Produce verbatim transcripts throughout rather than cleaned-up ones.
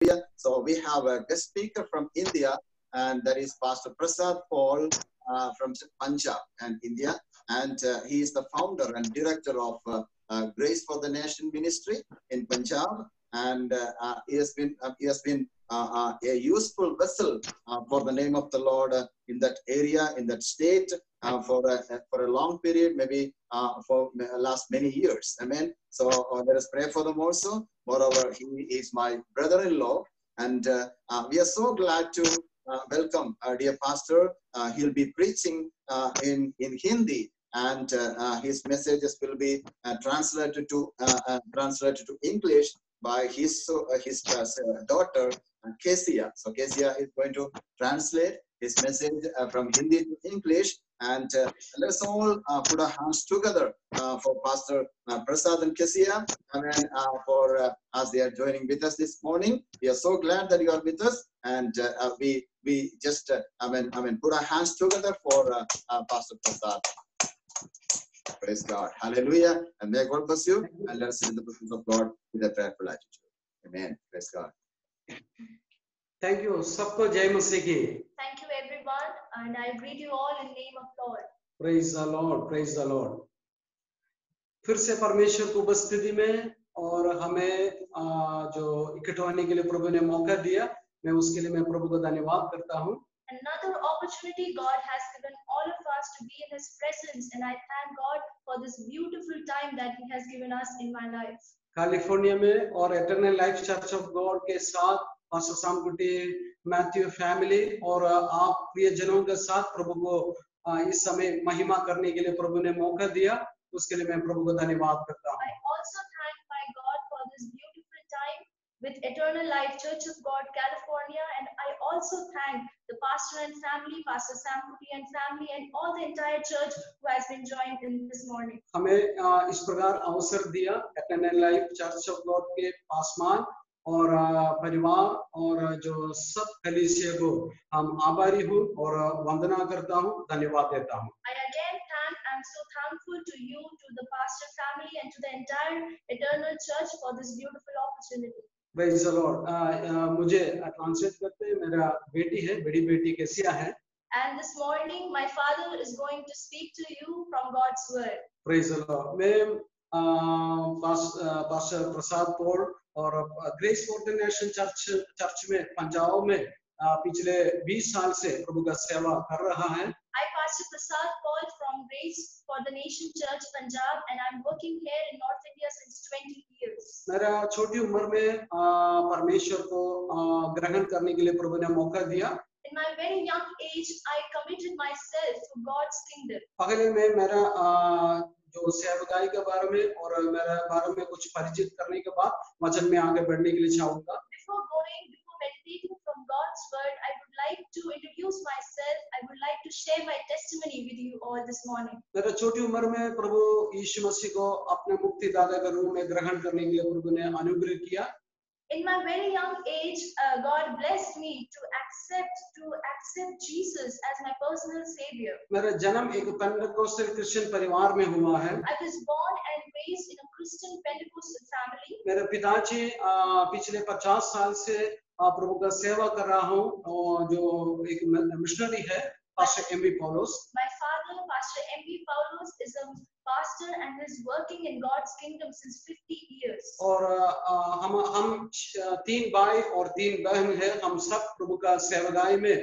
So we have a guest speaker from India, and that is Pastor Prasad Paul uh, from Punjab and India, and uh, he is the founder and director of uh, uh, Grace for the Nation Ministry in Punjab, and uh, uh, he has been uh, he has been uh, uh, a useful vessel uh, for the name of the Lord uh, in that area, in that state, uh, for a for a long period, maybe uh, for last many years. Amen. So uh, let us pray for them also. Moreover, he is my brother-in-law, and uh, uh, we are so glad to uh, welcome our dear pastor. Uh, he'll be preaching uh, in in Hindi, and uh, uh, his messages will be uh, translated to uh, uh, translated to English by his uh, his uh, daughter uh, Kezia. So Kezia is going to translate his message uh, from Hindi to English, and uh, let's all uh, put our hands together uh, for Pastor uh, Prasad and Kezia, and then uh, for uh, as they are joining with us this morning. We are so glad that you are with us, and uh, uh, we we just uh, I mean I mean put our hands together for uh, uh, Pastor Prasad. Praise God. Hallelujah. And may God bless you. And let us sit in the presence of God with a prayerful attitude. Amen. Praise God. Thank you. Sabko Jai Masih ki. Thank you everyone, and I greet you all in the name of Lord. Praise the Lord. Praise the Lord. फिर से परमेश्वर की उपस्थिति में और हमें जो इकट्ठा होने के लिए प्रभु ने मौका दिया, मैं उसके लिए मैं प्रभु को धन्यवाद करता हूँ. Another opportunity God has given all of us to be in His presence, and I thank God for this beautiful time that He has given us in my life. California में और eternal life church of God के साथ pastor सामकुटी, Matthew family और आप प्रियजनों के साथ प्रभु को इस समय महिमा करने के लिए प्रभु ने मौका दिया, उसके लिए मैं प्रभु को धन्यवाद करता हूँ. I also thank my God for this beautiful time with Eternal Life Church of God, California, and I also thank the pastor and family, Pastor Samkuti and family, and all the entire church who has been joined in this morning. हमें इस प्रकार अवसर दिया eternal life church of God के पासवान और परिवार और जो सब कलीसिया को हम आभारी हूँ और वंदना करता हूँ, धन्यवाद देता हूँ. I again thank, I'm so thankful to you, to the pastor family, and to the entire Eternal Church for this beautiful opportunity. Praise the Lord. मुझे ट्रांसलेट करते हैं, मेरा बेटी है, बड़ी बेटी केसिया है. And this morning my father is going to speak to you from God's word. Praise the Lord. मैं पास्टर प्रसाद पॉल और Grace for the nation church church में पंजाब में पिछले बीस साल से प्रभु का सेवा कर रहा है. I Pastor Prasad Paul from Grace for the Nation Church Punjab, and I'm working here in North India since twenty years. मेरा छोटी उम्र में परमेश्वर को ग्रहण करने के लिए प्रभु ने मौका दिया. In my very young age, I committed myself to God's kingdom. पहले मैं मेरा जो सेवकाई के बारे में और मेरे बारे में कुछ परिचित करने के बाद वचन में आगे बढ़ने के लिए चाहूँगा. Before going, before meditating from God's word, I would like to introduce myself. I would like to share my testimony with you all this morning. मेरा छोटी उम्र में प्रभु यीशु मसीह को अपने मुक्तिदाता के रूप में ग्रहण करने के लिए प्रभु ने अनुग्रह किया. In my very young age, uh, God blessed me to accept to accept Jesus as my personal savior. मेरा जन्म एक पेंटेकोस्टल क्रिश्चियन परिवार में हुआ है. I was born and raised in a Christian Pentecostal family. मेरे पिताजी पिछले पचास साल से प्रभु का सेवा कर रहा हूँ, जो एक मिशनरी है, pastor M B Paulose. My father, Pastor M B Paulos, is a pastor and is working in God's kingdom since fifty years. और हम हम तीन भाई और तीन बहन हैं. हम सब प्रभु का सेवकाई में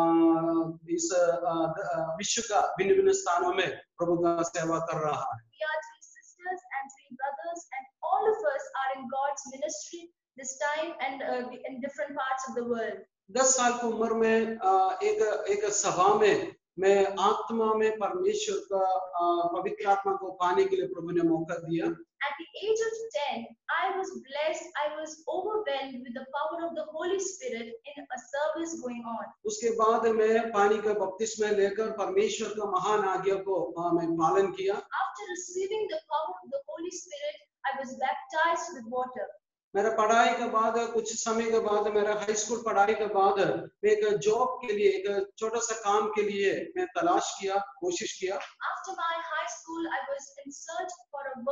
इस विश्व का भिन्न भिन्न स्थानों में प्रभु का सेवा कर रहा है. We are three sisters and three brothers, and all of us are in God's ministry this time and uh, in different parts of the world. दस साल की उम्र में एक एक सभा में मैं आत्मा में परमेश्वर का पवित्र आत्मा को पाने के लिए प्रभु ने मौका दिया. At the age of ten, I was blessed. I was overwhelmed with the power of the Holy Spirit in a service going on. उसके बाद मैं पानी का बपतिस्मा लेकर परमेश्वर का महान आज्ञा को मैं पालन किया. After receiving the power of the Holy Spirit, I was baptized with water. मेरा पढ़ाई के बाद कुछ समय के बाद मेरा हाई स्कूल पढ़ाई के बाद मैं एक जॉब के लिए एक छोटा सा काम के लिए मैं तलाश किया, कोशिश किया. After my high school, I was in search for a work.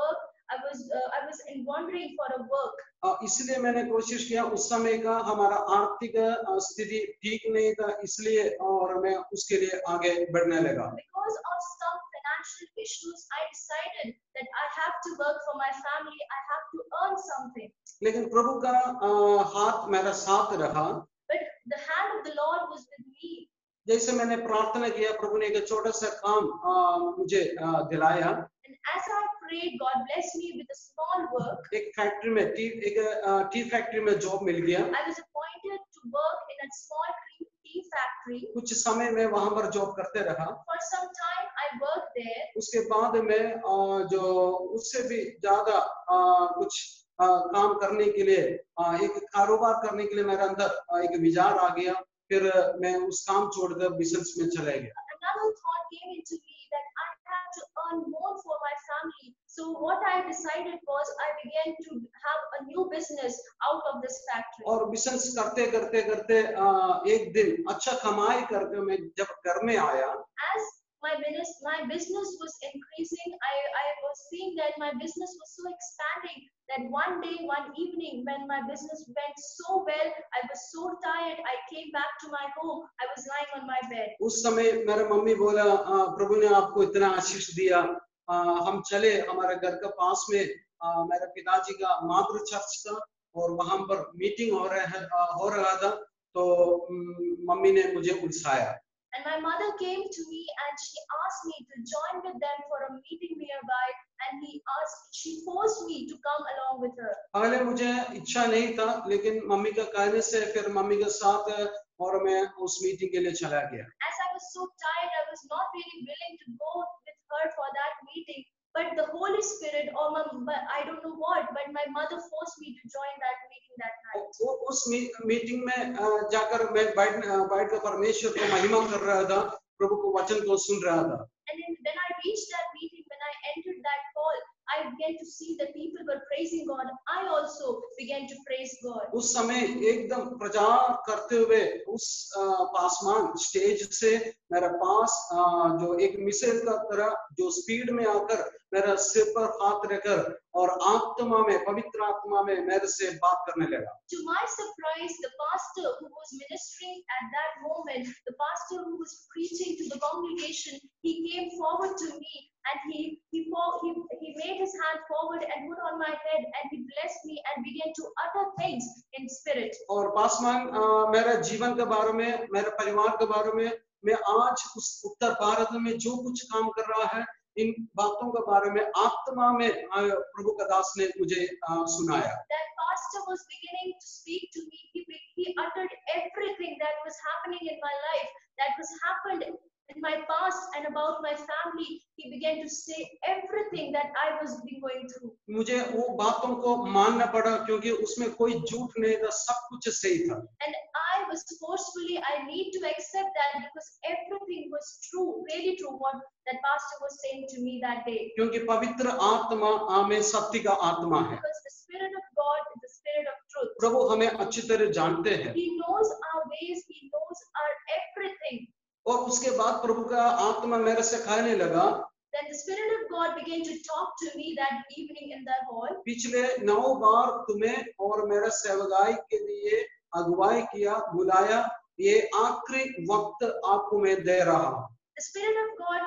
I was uh, I was in wandering for a work. अ, इसलिए मैंने कोशिश किया, उस समय का हमारा आर्थिक अ, स्थिति ठीक नहीं था, इसलिए और मैं उसके लिए आगे बढ़ने लगा। Because of some financial issues, I decided that I have to work for my family. I have to earn something. लेकिन प्रभु का अ, हाथ मेरा साथ रहा। But the hand of the Lord was with me. जैसे मैंने प्रार्थना किया, प्रभु ने एक छोटा सा काम अ, मुझे अ, दिलाया। And as I prayed, God blessed me with a small work. एक फैक्ट्री में टी एक अ, टी फैक्ट्री में जॉब मिल गया। I was appointed to work in a small tea- tea factory. कुछ समय में वहां पर जॉब करते रहा। For some time, I worked there. उसके बाद में अ, जो उससे भी ज्यादा अ, कुछ अ, काम करने के लिए, अ, एक कारोबार करने के लिए मेरे अंदर अ, एक विचार आ गया। फिर मैं उस काम छोड़कर बिजनेस में चला गया। Another thought came into me that I have to earn more for my family. So what I decided was I began to have a new business out of this factory. और business करते करते करते अ, एक दिन अच्छा कमाई करके मैं जब घर में आया, As my business my business was increasing, I, I was seeing that my business was so expanding that one day, one evening, when my business went so well, I was so tired. I came back to my home. I was lying on my bed. उस समय मेरे mummy बोला, "अ, प्रभु ने आपको इतना आशीष दिया, अ, हम चले हमारे घर के पास में अ, मेरे पिताजी का मातृ चर्च था और वहां पर मीटिंग हो रहा है अ, हो रहा था।" तो उम, मम्मी ने मुझे उकसाया। And my mother came to me and she asked me to join with them for a meeting nearby. And he asked, she forced me to come along with her. पहले मुझे इच्छा नहीं था, लेकिन मम्मी का कहने से फिर मम्मी के साथ और मैं उस मीटिंग के लिए चला गया। As I was so tired, I was not really willing to go with her for that meeting. But the Holy Spirit, or my, but I don't know what, but my mother forced me to join that meeting that night. वो उस मी, meeting में अ, जाकर मैं बैठ बैठ कर परमेश्वर को महिमा कर रहा था, प्रभु को वचन को सुन रहा था। And then when I reached that meeting, when I entered that hall, I began to see that people were praising God. I also began to praise God. उस समय एकदम प्रचार करते हुए उस अ, पासमान स्टेज से मेरे पास अ, जो एक मिसाइल का तरह जो स्पीड में आकर मेरा सिर पर हाथ रखकर और आत्मा में, पवित्र आत्मा में मेरे से बात करने लगा। To my surprise, the pastor who was ministering at that moment, the pastor who was preaching to the congregation, he came forward to me and he he he, he made his hand forward and put on my head and he blessed me and began to utter things in spirit. और पासमान अ, मेरे जीवन के बारे में, मेरे परिवार के बारे में, मैं आज उस उत्तर भारत में जो कुछ काम कर रहा है, इन बातों के बारे में आत्मा में अ, प्रभु का दास ने मुझे अ, सुनाया। That pastor was beginning to speak to me. He, he uttered everything that was happening in my life, that was happened in my past and about my family. He began to say everything that I was been going through. मुझे वो बातों को मानना पड़ा क्योंकि उसमें कोई झूठ नहीं था, सब कुछ सही था। And I was forcefully, I need to accept that because everything was true, really true, what that pastor was saying to me that day. क्योंकि पवित्र आत्मा हमें सत्य का आत्मा है। Because the Spirit of God is the Spirit of truth. प्रभु हमें अच्छी तरह जानते हैं He knows our ways, He knows our everything. और उसके बाद प्रभु का आत्मा मेरे से कहने लगा, Then the Spirit of God began to talk to me that evening in the hall. पिछले नौ बार तुम्हें और मेरे सेवकाई के लिए अगुवाई किया, बुलाया, ये आखिरी वक्त आपको मैं दे रहा हूँ। The Spirit of God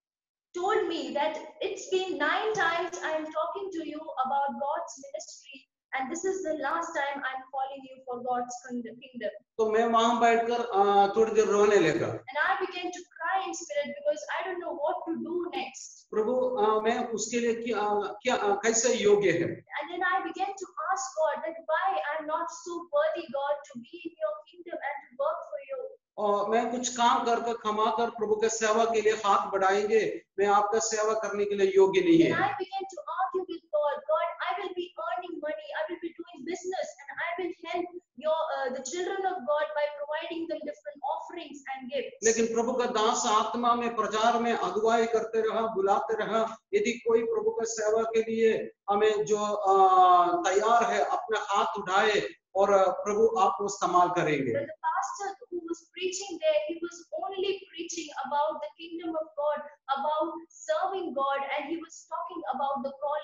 told me that it's been nine times I am talking to you about God's ministry, and this is the last time I'm calling you for God's kingdom. तो मैं वहां बैठकर अ, थोड़ी देर रोने लगा। And I began to cry in spirit because I don't know what to do next. प्रभु अ, मैं उसके लिए क्या क्या अ, कैसे योग्य है। And then I began to ask God that why I'm not so worthy, God, to be in your kingdom and to work for you. और मैं कुछ काम कर कर कमा कर प्रभु के सेवा के लिए हाथ बढ़ाएंगे, मैं आपका सेवा करने के लिए योग्य नहीं Then है। I began to argue with God. God, I will be earning money. I will be doing business, and I will help your uh, the children of God by providing them different offerings and gifts. लेकिन प्रभु का दास आत्मा में प्रचार में अगुवाई करते रहा, बुलाते रहा, यदि कोई प्रभु का सेवा के लिए हमें जो अ, तैयार है अपना हाथ उठाए और प्रभु आपको इस्तेमाल करेंगे। But the pastor who was preaching there, he was only preaching about the kingdom of God, about serving God, and he was talking about the calling.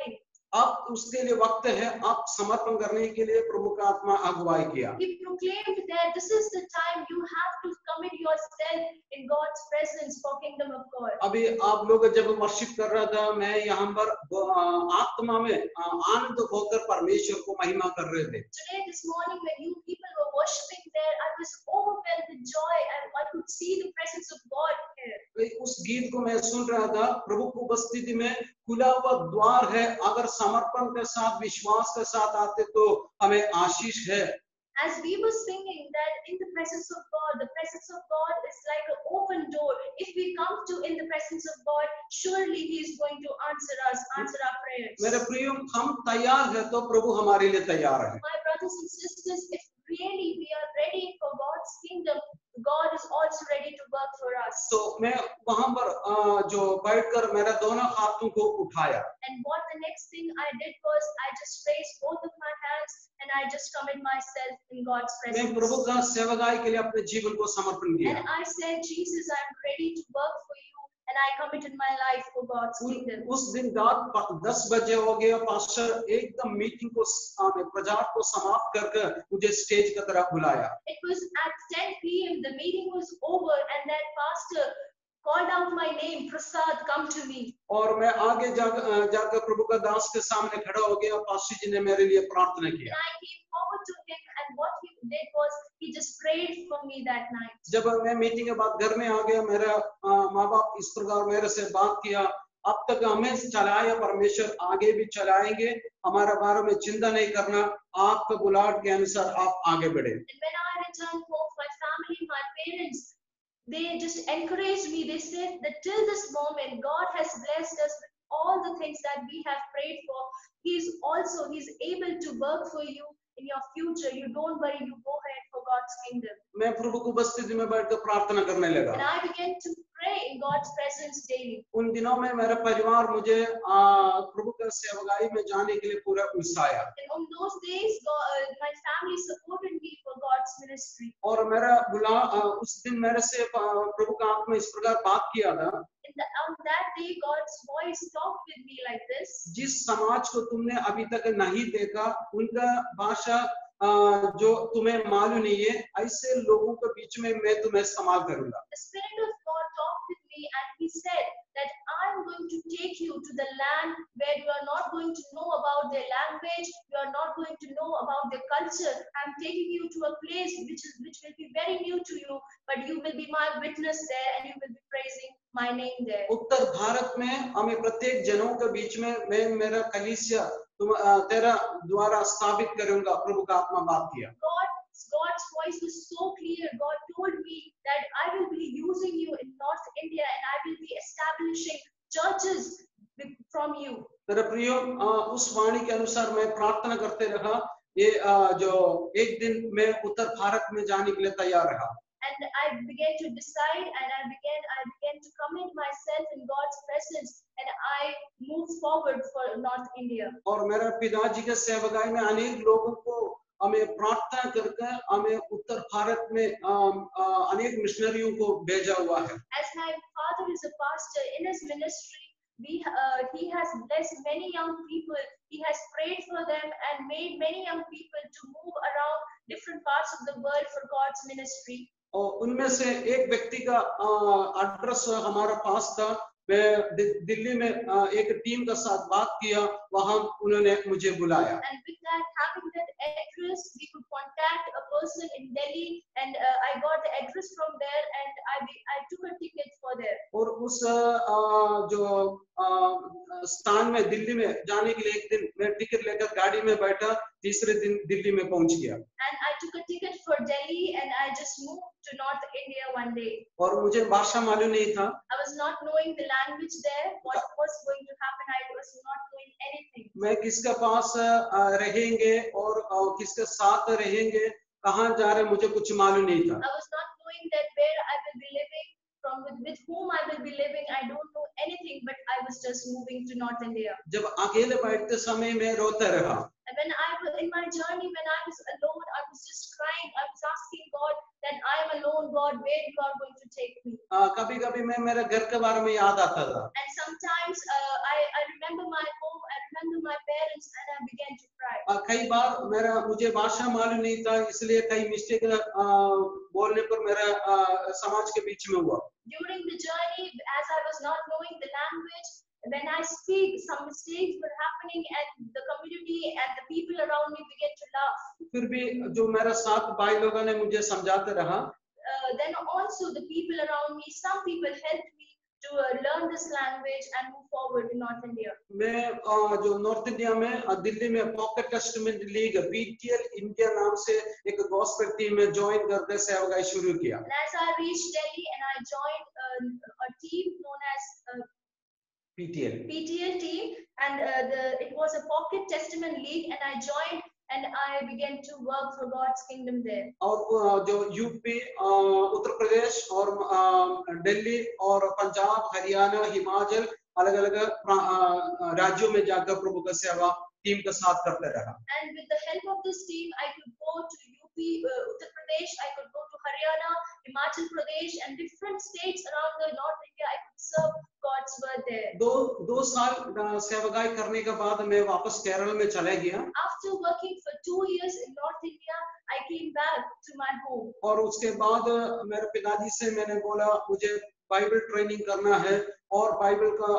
अब उसके लिए वक्त है, अब समर्पण करने के लिए प्रभु का आत्मा अगुवाई किया। He proclaimed that this is the time you have to commit yourself in God's presence for kingdom of God. अभी आप लोग जब वर्शिप कर रहा था, मैं यहाँ पर अ, आत्मा में अ, आनंद होकर परमेश्वर को महिमा कर रहे थे। Today, this morning, when you people were worshiping there, I was overwhelmed with joy and I could see the presence of God here. उस गीत को मैं सुन रहा था, प्रभु की उपस्थिति में खुला हुआ द्वार है, अगर समर्पण के साथ विश्वास के साथ आते तो हमें आशीष है। As we were singing that in the presence of God, the presence of God is like an open door. If we come to in the presence of God, surely He is going to answer us, answer our prayers. मेरे प्रियो, हम तैयार हैं तो प्रभु हमारे लिए तैयार है। My brothers and sisters, if really we are ready for God's kingdom, God is also ready to work for us. तो मैं वहां पर अ, जो बैठकर मेरा दोनों हाथों को उठाया। And what the next thing I did was I just raised both of my hands and I just commit myself in God's मैं presence. प्रभु का सेवकाई के लिए अपने जीवन को समर्पण किया। And I said, Jesus, I'm ready to work for you, and I committed my life for God's kingdom. उस दिन रात दस बजे हो गया, पास्टर एकदम मीटिंग को प्रचार को समाप्त करके मुझे स्टेज की तरफ बुलाया। It was at ten p m the meeting was over, and that pastor called out my name, Prasad, come to me. और मैं आगे जा जाकर प्रभु का दास के सामने खड़ा हो गया, पास्टर जी ने मेरे लिए प्रार्थना किया। And I came forward to him, and what he did was he just prayed for me that night. जब मैं मीटिंग के बाद घर में आ गया, मेरा माँ बाप इस प्रकार मेरे से बात किया, अब तक हमें चलाया परमेश्वर, आगे भी चलाएंगे, हमारे बारे में चिंता नहीं करना, आपके बुलाहट के अनुसार आप आगे बढ़े। And when I returned home, my family, my parents, they just encouraged me. They said that till this moment, God has blessed us with all the things that we have prayed for. He's also, He's able to work for you in your future. You don't worry, you go ahead for God's kingdom. मैं प्रभु की उपस्थिति में बैठकर प्रार्थना करने लगा। And I began to pray in God's presence daily. उन दिनों में मेरा परिवार मुझे प्रभु के सेवकाई में जाने के लिए पूरा उकसाया। And on those days, God, uh, my family supported me for God's ministry. और मेरा बुला उस दिन मेरे से प्रभु का आत्मा इस प्रकार बात किया था। And the, on that day, God's voice talked with me like this. जिस समाज को तुमने अभी तक नहीं देखा, उनका भाषा जो तुम्हें मालूम नहीं है, ऐसे लोगों के बीच में मैं तुम्हें इस्तेमाल करूंगा। The Spirit of God talked with me, and He said that I'm going to take you to the land where you are not going to know about their language, you are not going to know about their culture. I'm taking you to a place which is which will be very new to you, but you will be my witness there, and you will be praising my name there. उत्तर भारत में हमें प्रत्येक जनों के बीच में मैं मेरा कलीसिया तुम तेरा द्वारा स्थापित करूंगा, प्रभु का आत्मा बात किया। God, God's voice was so clear. God told me that I will be using you in North India, and I will be establishing churches from you. मेरे प्रियो, उस वाणी के अनुसार मैं प्रार्थना करते रहा। ये जो एक दिन मैं उत्तर भारत में जाने के लिए तैयार रहा। And I began to decide, and I began, I began to commit myself in God's presence, and I moved forward for North India. और मेरे पिताजी के सेवकाई में अनेक लोगों को हमें प्रार्थना करके हमें उत्तर भारत में अनेक मिशनरियों को भेजा हुआ है। As my father is a pastor, in his ministry, we uh, he has blessed many young people. He has prayed for them and made many young people to move around different parts of the world for God's ministry. और उनमें से एक व्यक्ति का address हमारे पास था। मैं दिल्ली में एक टीम के साथ बात किया, वहां उन्होंने मुझे बुलाया। And with that, having that address, we could contact a person in Delhi, and uh, I got the address from there, and I I took a ticket for there. और उस जो स्थान में दिल्ली में जाने के लिए एक दिन मैं टिकट लेकर गाड़ी में बैठा, तीसरे दिन दिल्ली में पहुंच गया। And I took a ticket for Delhi, and I just moved to North India one day. और मुझे भाषा मालूम नहीं था। I was not knowing the language there, what was going to happen. I was not knowing anything. मैं किसके पास रहेंगे और किसके साथ रहेंगे, कहाँ जा रहे, मुझे कुछ मालूम नहीं था। I was not knowing that where I will be living, from with, with whom I will be living. I don't know anything, but I was just moving to North India. जब अकेले बैठते समय मैं रोता रहा। And when I was in my journey, when I was alone, I was just crying. I was asking God that I am alone, God, where you are going to take me. कभी कभी मैं मेरे घर के बारे में याद आता था। And sometimes uh, I I remember my home, I remember my parents. कई बार मेरा मुझे भाषा मालूम नहीं था, इसलिए कई मिस्टेक बोलने पर मेरा आ, समाज के बीच में हुआ। During the journey, as I was not knowing the language, when I speak, some mistakes were happening, and the community and the people around me began to laugh. फिर भी जो मेरा साथ भाई लोगों ने मुझे समझाते रहा। Uh, then also the people around me, some people helped me to uh, learn this language and move forward in North India. मैं आ, जो नॉर्थ इंडिया में आ, दिल्ली में pocket testament league PTL India नाम से एक गॉस्पेल टीम में join करके सेवागाई शुरू किया। And as I reached Delhi and I joined uh, a team known as uh, PTL P T L team, and uh, the it was a pocket testament league, and I joined and I began to work for God's kingdom there. और जो UP, Uttar Pradesh और दिल्ली और पंजाब, हरियाणा, हिमाचल अलग अलग राज्यों में जाकर प्रभु का सेवा टीम के साथ करते रहा। And with the help of this team, I could go to U P, uh, Uttar Pradesh, I could go to Haryana, Himachal Pradesh, and different states around the North India. I could serve God's word there. दो दो साल सेवागाई करने के बाद मैं वापस केरल में चला गया। After working for two years in North India, I came back to my home. और उसके बाद मेरे पिताजी से मैंने बोला मुझे बाइबल ट्रेनिंग करना है और बाइबल का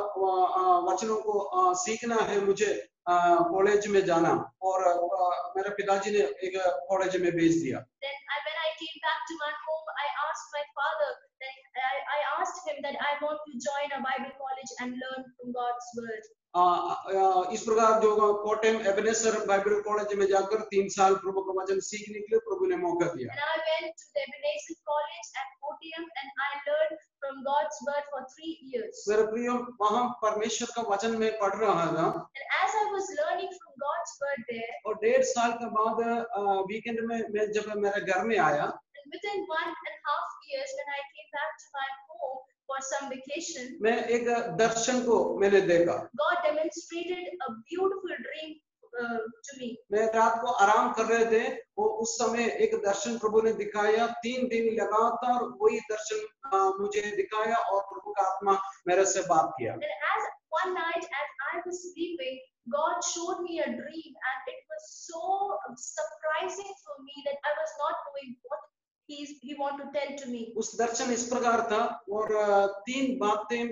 वचनों को सीखना है, मुझे कॉलेज में जाना, और मेरे पिताजी ने एक कॉलेज में भेज दिया। Then I, when I came back to my home, I asked my father, that I, I asked him that I want to join a Bible college and learn from God's word. आ, आ, इस प्रकार जो कोटम एबनेसर Bible college में जाकर तीन साल प्रभु का वचन सीखने के लिए प्रभु ने मौका दिया। And I went to the Ebenezer College at Kottayam and I learned from God's word for three years. मेरे प्रियो, वहाँ परमेश्वर का वचन में पढ़ रहा था। And as I was learning from God's word there, और डेढ़ साल के बाद वीकेंड में मैं जब मेरे घर में आया, and within one and a half years when I came back to my home for some vacation, मैं एक दर्शन को मैंने देखा। God demonstrated a beautiful dream uh, to me. मैं रात को आराम कर रहे थे, वो उस समय एक दर्शन प्रभु ने दिखाया। तीन दिन लगातार वही दर्शन आ, मुझे दिखाया और प्रभु का आत्मा मेरे से बात किया। And as one night as I was sleeping, God showed me a dream, and it was so surprising for me that I was not knowing what He's, he want to tell to me. उस दर्शन इस प्रकार था, और तीन बातें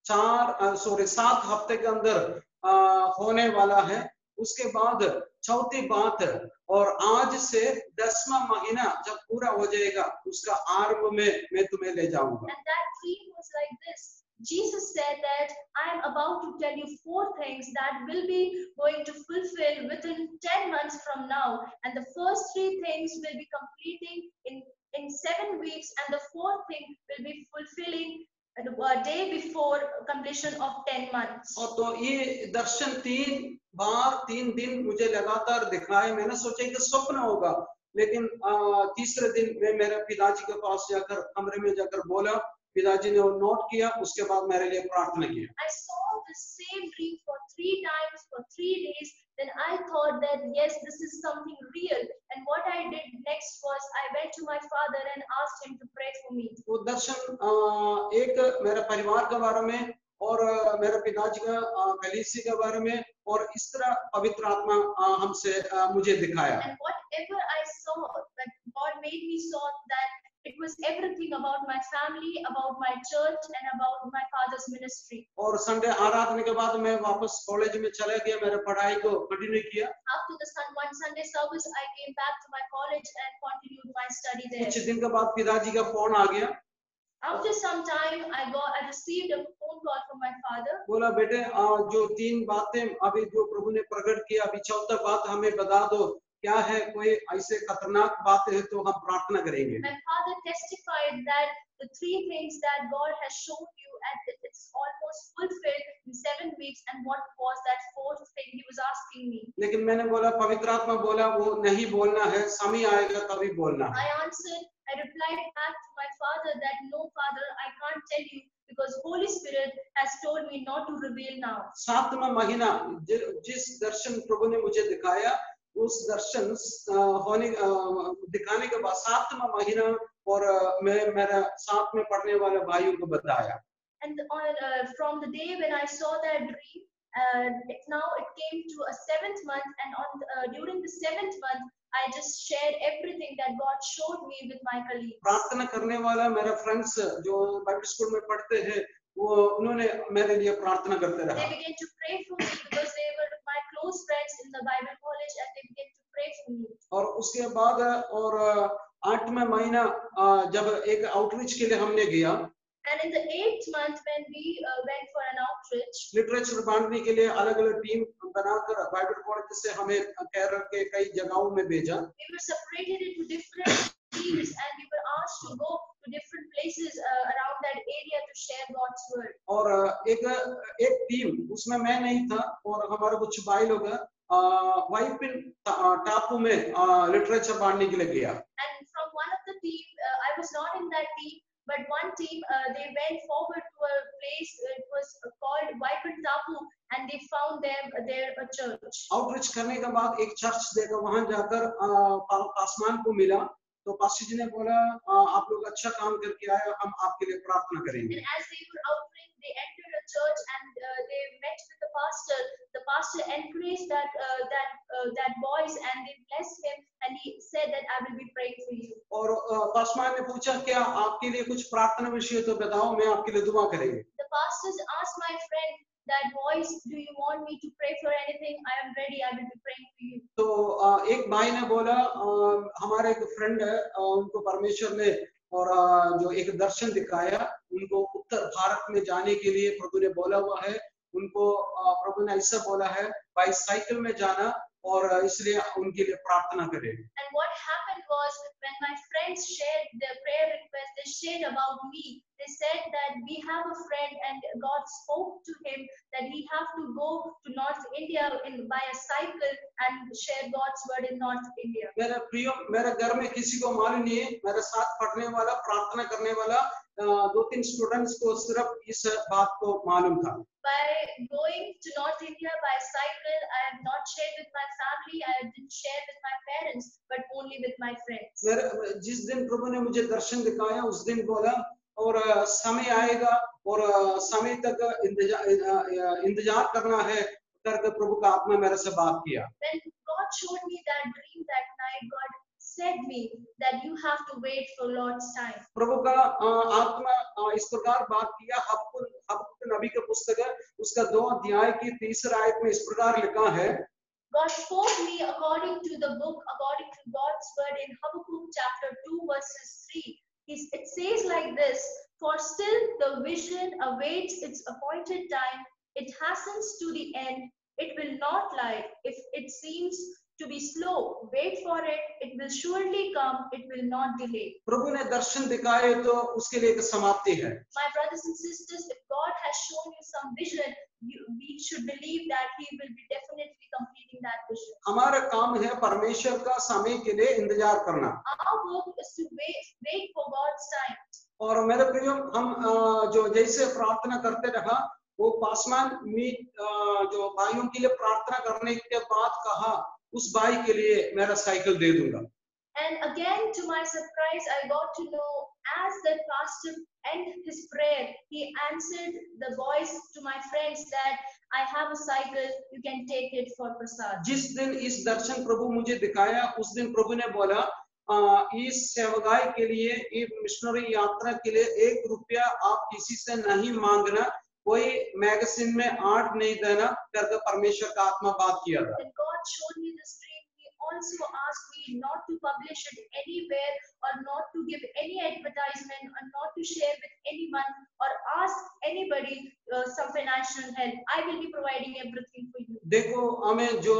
चार sorry सात हफ्ते के अंदर आ, होने वाला है। उसके बाद चौथी बात, और आज से दसवां महीना जब पूरा हो जाएगा उसका आरंभ में मैं तुम्हें ले जाऊंगा। And that dream was like this. Jesus said that I am about to tell you four things that will be going to fulfill within ten months from now, and the first three things will be completing in in seven weeks, and the fourth thing will be fulfilling a day before completion of ten months. और तो ये दर्शन तीन बार तीन दिन मुझे लगातार दिखाए। मैंने सोचा कि स्वप्न होगा, लेकिन आ, तीसरे दिन मैं मेरे पिताजी के पास जाकर कमरे में जाकर बोला, पिताजी ने वो नोट किया, उसके बाद मेरे लिए प्रार्थना किया। I saw the same dream for three times for three days. Then I thought that yes, this is something real. And what I did next was I went to my father and asked him to pray for me. वो दर्शन आ, एक मेरे परिवार के बारे में और मेरे पिताजी का कलीसिया के बारे में, और इस तरह पवित्र आत्मा हमसे मुझे दिखाया। And whatever I saw, that God made me saw that it was everything about my family, about my church, and about my father's ministry. और संडे आराधना के बाद मैं वापस कॉलेज में चला गया, मेरे पढ़ाई को कंटिन्यू किया। After the sun, one Sunday service, I came back to my college and continued my study there. कुछ दिन के बाद पिताजी का फोन आ गया। After some time, I got, I received a phone call from my father. बोला, बेटे जो तीन बातें अभी जो प्रभु ने प्रकट किया, अभी चौथा बात हमें बता दो, क्या है? कोई ऐसे खतरनाक बात है तो हम प्रार्थना करेंगे। My father testified that the three things that God has shown you, and it's almost fulfilled in seven weeks. And what was that fourth thing? He was asking me. लेकिन मैंने बोला, पवित्र आत्मा बोला वो नहीं बोलना है, समय आएगा तभी बोलना है। I answered, I replied back to my father that no, father, I can't tell you because Holy Spirit has told me not to reveal now. सातवां महीना जिस दर्शन प्रभु ने मुझे दिखाया, उस दर्शन होने दिखाने के बाद सातवां महीना, और मैं मेरा साथ में पढ़ने वाले भाइयों को बताया। And on, uh, from the day when I saw that dream, And it now it came to a seventh month, and on uh, during the seventh month, I just shared everything that God showed me with my colleagues. प्रार्थना करने वाला मेरा friends जो Bible school में पढ़ते हैं, वो उन्होंने मेरे लिए प्रार्थना करते They रहा. began to pray for me because they were my close friends in the Bible college, and they began to pray for me. और उसके बाद और आठवें महीना जब एक आउटरीच के लिए हमने गया, And in the eighth month, when we uh, went for an outreach, literature बांटने के लिए अलग अलग टीम बनाकर बाइबल कॉलेज से हमें केरल के कई जगहों में भेजा. we were separated into different teams, and we were asked to go to different places uh, around that area to share God's word. और एक एक टीम उसमें मैं नहीं था, और हमारे कुछ भाई लोग वाइपिन टापू में लिटरेचर बांटने के लिए गया. And from one of the team, uh, I was not in that team, but one team uh, they went forward to a place. It was called Waipin Tapu, and they found them uh, there a church. Outreach करने के बाद एक church देखा, वहां जाकर पासवान को मिला, तो पास्टर जी ने बोला आप लोग अच्छा काम करके आए, हम आपके लिए प्रार्थना करेंगे. And as they were outreaching, they entered a church, and uh, they met with the pastor. The pastor encouraged that uh, that uh, that boys, and they blessed him, and he said that I will be praying for you. और पासवान ने पूछा क्या आपके लिए कुछ प्रार्थना विषय तो बताओ, मैं आपके लिए दुआ करेंगे. The pastors asked my friend that, boys, do you want me to pray for anything? I am ready. I will be praying for you. तो एक भाई ने बोला हमारे एक फ्रेंड है, उनको परमेश्वर ने और जो एक दर्शन दिखाया, उनको उत्तर भारत में जाने के लिए प्रभु ने बोला हुआ है. उनको प्रभु ने ऐसा बोला है बाई साइकिल में जाना, और इसलिए उनके लिए प्रार्थना करें. And what happened was, when my friends shared their prayer request, they shared about me. They said that we have a friend, and God spoke to him that he have to go to North India in by a cycle and share God's word in North India. मेरे प्रियो, मेरे घर में किसी को मालूम नहीं है, मेरे साथ पढ़ने वाला, प्रार्थना करने वाला दो तीन स्टूडेंट्स को सिर्फ इस बात को मालूम था. By going to North India by cycle, I have not shared with my family, I didn't share with my parents, but only with my friends. मेरे जिस दिन प्रभु ने मुझे दर्शन दिखाया, उस दिन बोला और समय आएगा और समय तक इंतजार इंतजार करना है करके प्रभु का आत्मा मेरे से बात किया. When God showed me that dream that night, God said me that you have to wait for Lord's time. प्रभु का आत्मा इस प्रकार बात किया. हबक्कुक हबक्कुक नबी का पुस्तक है, उसका दो अध्याय की तीसरा आयत में इस प्रकार लिखा है. God spoke me according to the book, according to God's word in Habakkuk chapter two verses three. It says like this: for still the vision awaits its appointed time. It hastens to the end. It will not lie. If it seems to be slow, wait for it. It will surely come. It will not delay. प्रभु ने दर्शन दिखाए तो उसके लिए एक समाप्ति है. My brothers and sisters, if God has shown you some vision, you, we should believe that He will be definitely completing that vision. हमारा काम है परमेश्वर का समय के लिए इंतजार करना. Our work is to wait, wait for God's time. और मेरे प्रियो, हम जो जैसे प्रार्थना करते रहा, वो पासवान मीट जो भाइयों के लिए प्रार्थना करने के बाद कहा उस भाई के लिए मेरा साइकिल दे दूंगा. And again, to my surprise, I got to know as that pastor ended his prayer, he answered the voice to my friends that I have a cycle, you can take it for prasad. जिस दिन इस दर्शन प्रभु मुझे दिखाया, उस दिन प्रभु ने बोला आ, इस सेवकाई के लिए, इस मिशनरी यात्रा के लिए एक रुपया आप किसी से नहीं मांगना, कोई मैगजीन में आर्ट नहीं देना करके परमेश्वर का आत्मा बात किया था. When God showed me this dream, He also asked me not to publish it anywhere, or not to give any advertisement, or not to share with anyone, or ask anybody uh, some financial help. I will be providing everything for you. देखो, हमें जो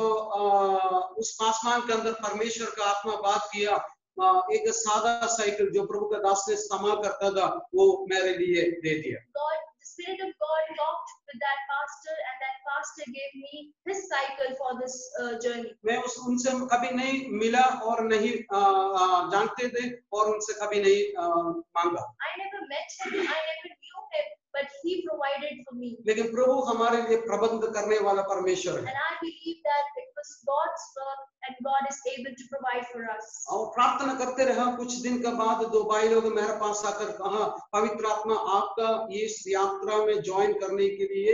आ, उस पासवान के अंदर परमेश्वर का आत्मा बात किया, एक सादा साइकिल जो प्रभु का दास ने इस्तेमाल करता था, वो मेरे लिए दे दिया. God, the Spirit of God talked with that pastor, and that pastor gave me his cycle for this uh, journey. मैं उस उनसे कभी नहीं मिला और नहीं आ, आ, जानते थे और उनसे कभी नहीं आ, मांगा. I never met him, I never knew him, but he provided for me. लेकिन प्रभु हमारे लिए प्रबंध करने वाला परमेश्वर है. And I believe that it was God's work, and God is able to provide for us. और प्रार्थना करते रहा. कुछ दिन के बाद दो भाई लोग मेरे पास आकर कहा, पवित्र आत्मा आपका इस यात्रा में ज्वाइन करने के लिए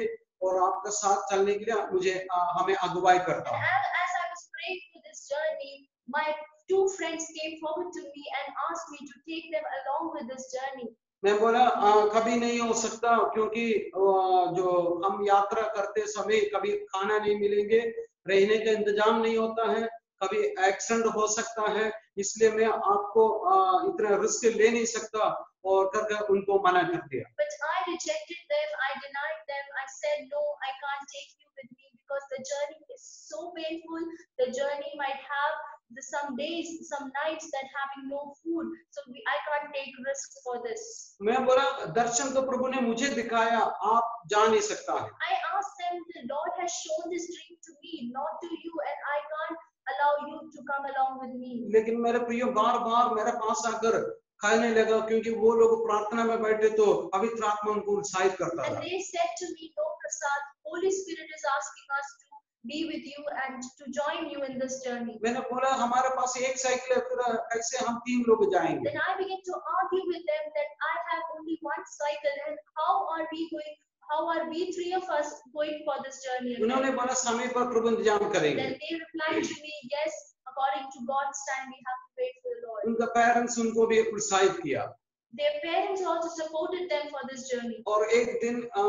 और आपका साथ चलने के लिए मुझे आ, हमें अगुवाई करता And हूँ। as, as I was praying for this journey, my two friends came forward to me and asked me to take them along with this journey. मैं बोला आ, कभी नहीं हो सकता, क्योंकि आ, जो हम यात्रा करते समय कभी खाना नहीं मिलेंगे, रहने का इंतजाम नहीं होता है, कभी एक्सीडेंट हो सकता है, इसलिए मैं आपको आ, इतना रिस्क ले नहीं सकता, और करके उनको मना कर दिया। But I rejected them, I denied them, I said, no, I can't take you with me because the journey is so painful. The journey might have the, some days, some nights that having no food, so we, I can't take risk for this. मैं बोला दर्शन तो प्रभु ने मुझे दिखाया, आप जा नहीं सकता है। I asked them, the Lord has shown this dream to me, not to you, and I can't allow you to come along with me. लेकिन मेरे प्रियो बार बार मेरे पास आकर खाने लगा, क्योंकि वो लोग प्रार्थना में बैठे तो पवित्र आत्मा उनको उत्साहित करता And था। they said to me, no, Prasad, Holy Spirit is asking us to be with you and to join you in this journey. मैंने बोला हमारे पास एक साइकिल है, फिर कैसे हम तीन लोग जाएंगे? Then I began to argue with them that I have only one cycle and how are we going, how are we three of us going for this journey? उन्होंने again? बोला समय पर प्रभु इंतजाम करेंगे। Then they replied to me, yes, according to God's time, we have to wait for the Lord. उनका parents उनको भी उत्साहित किया, Their parents also supported them for this journey. और एक दिन आ,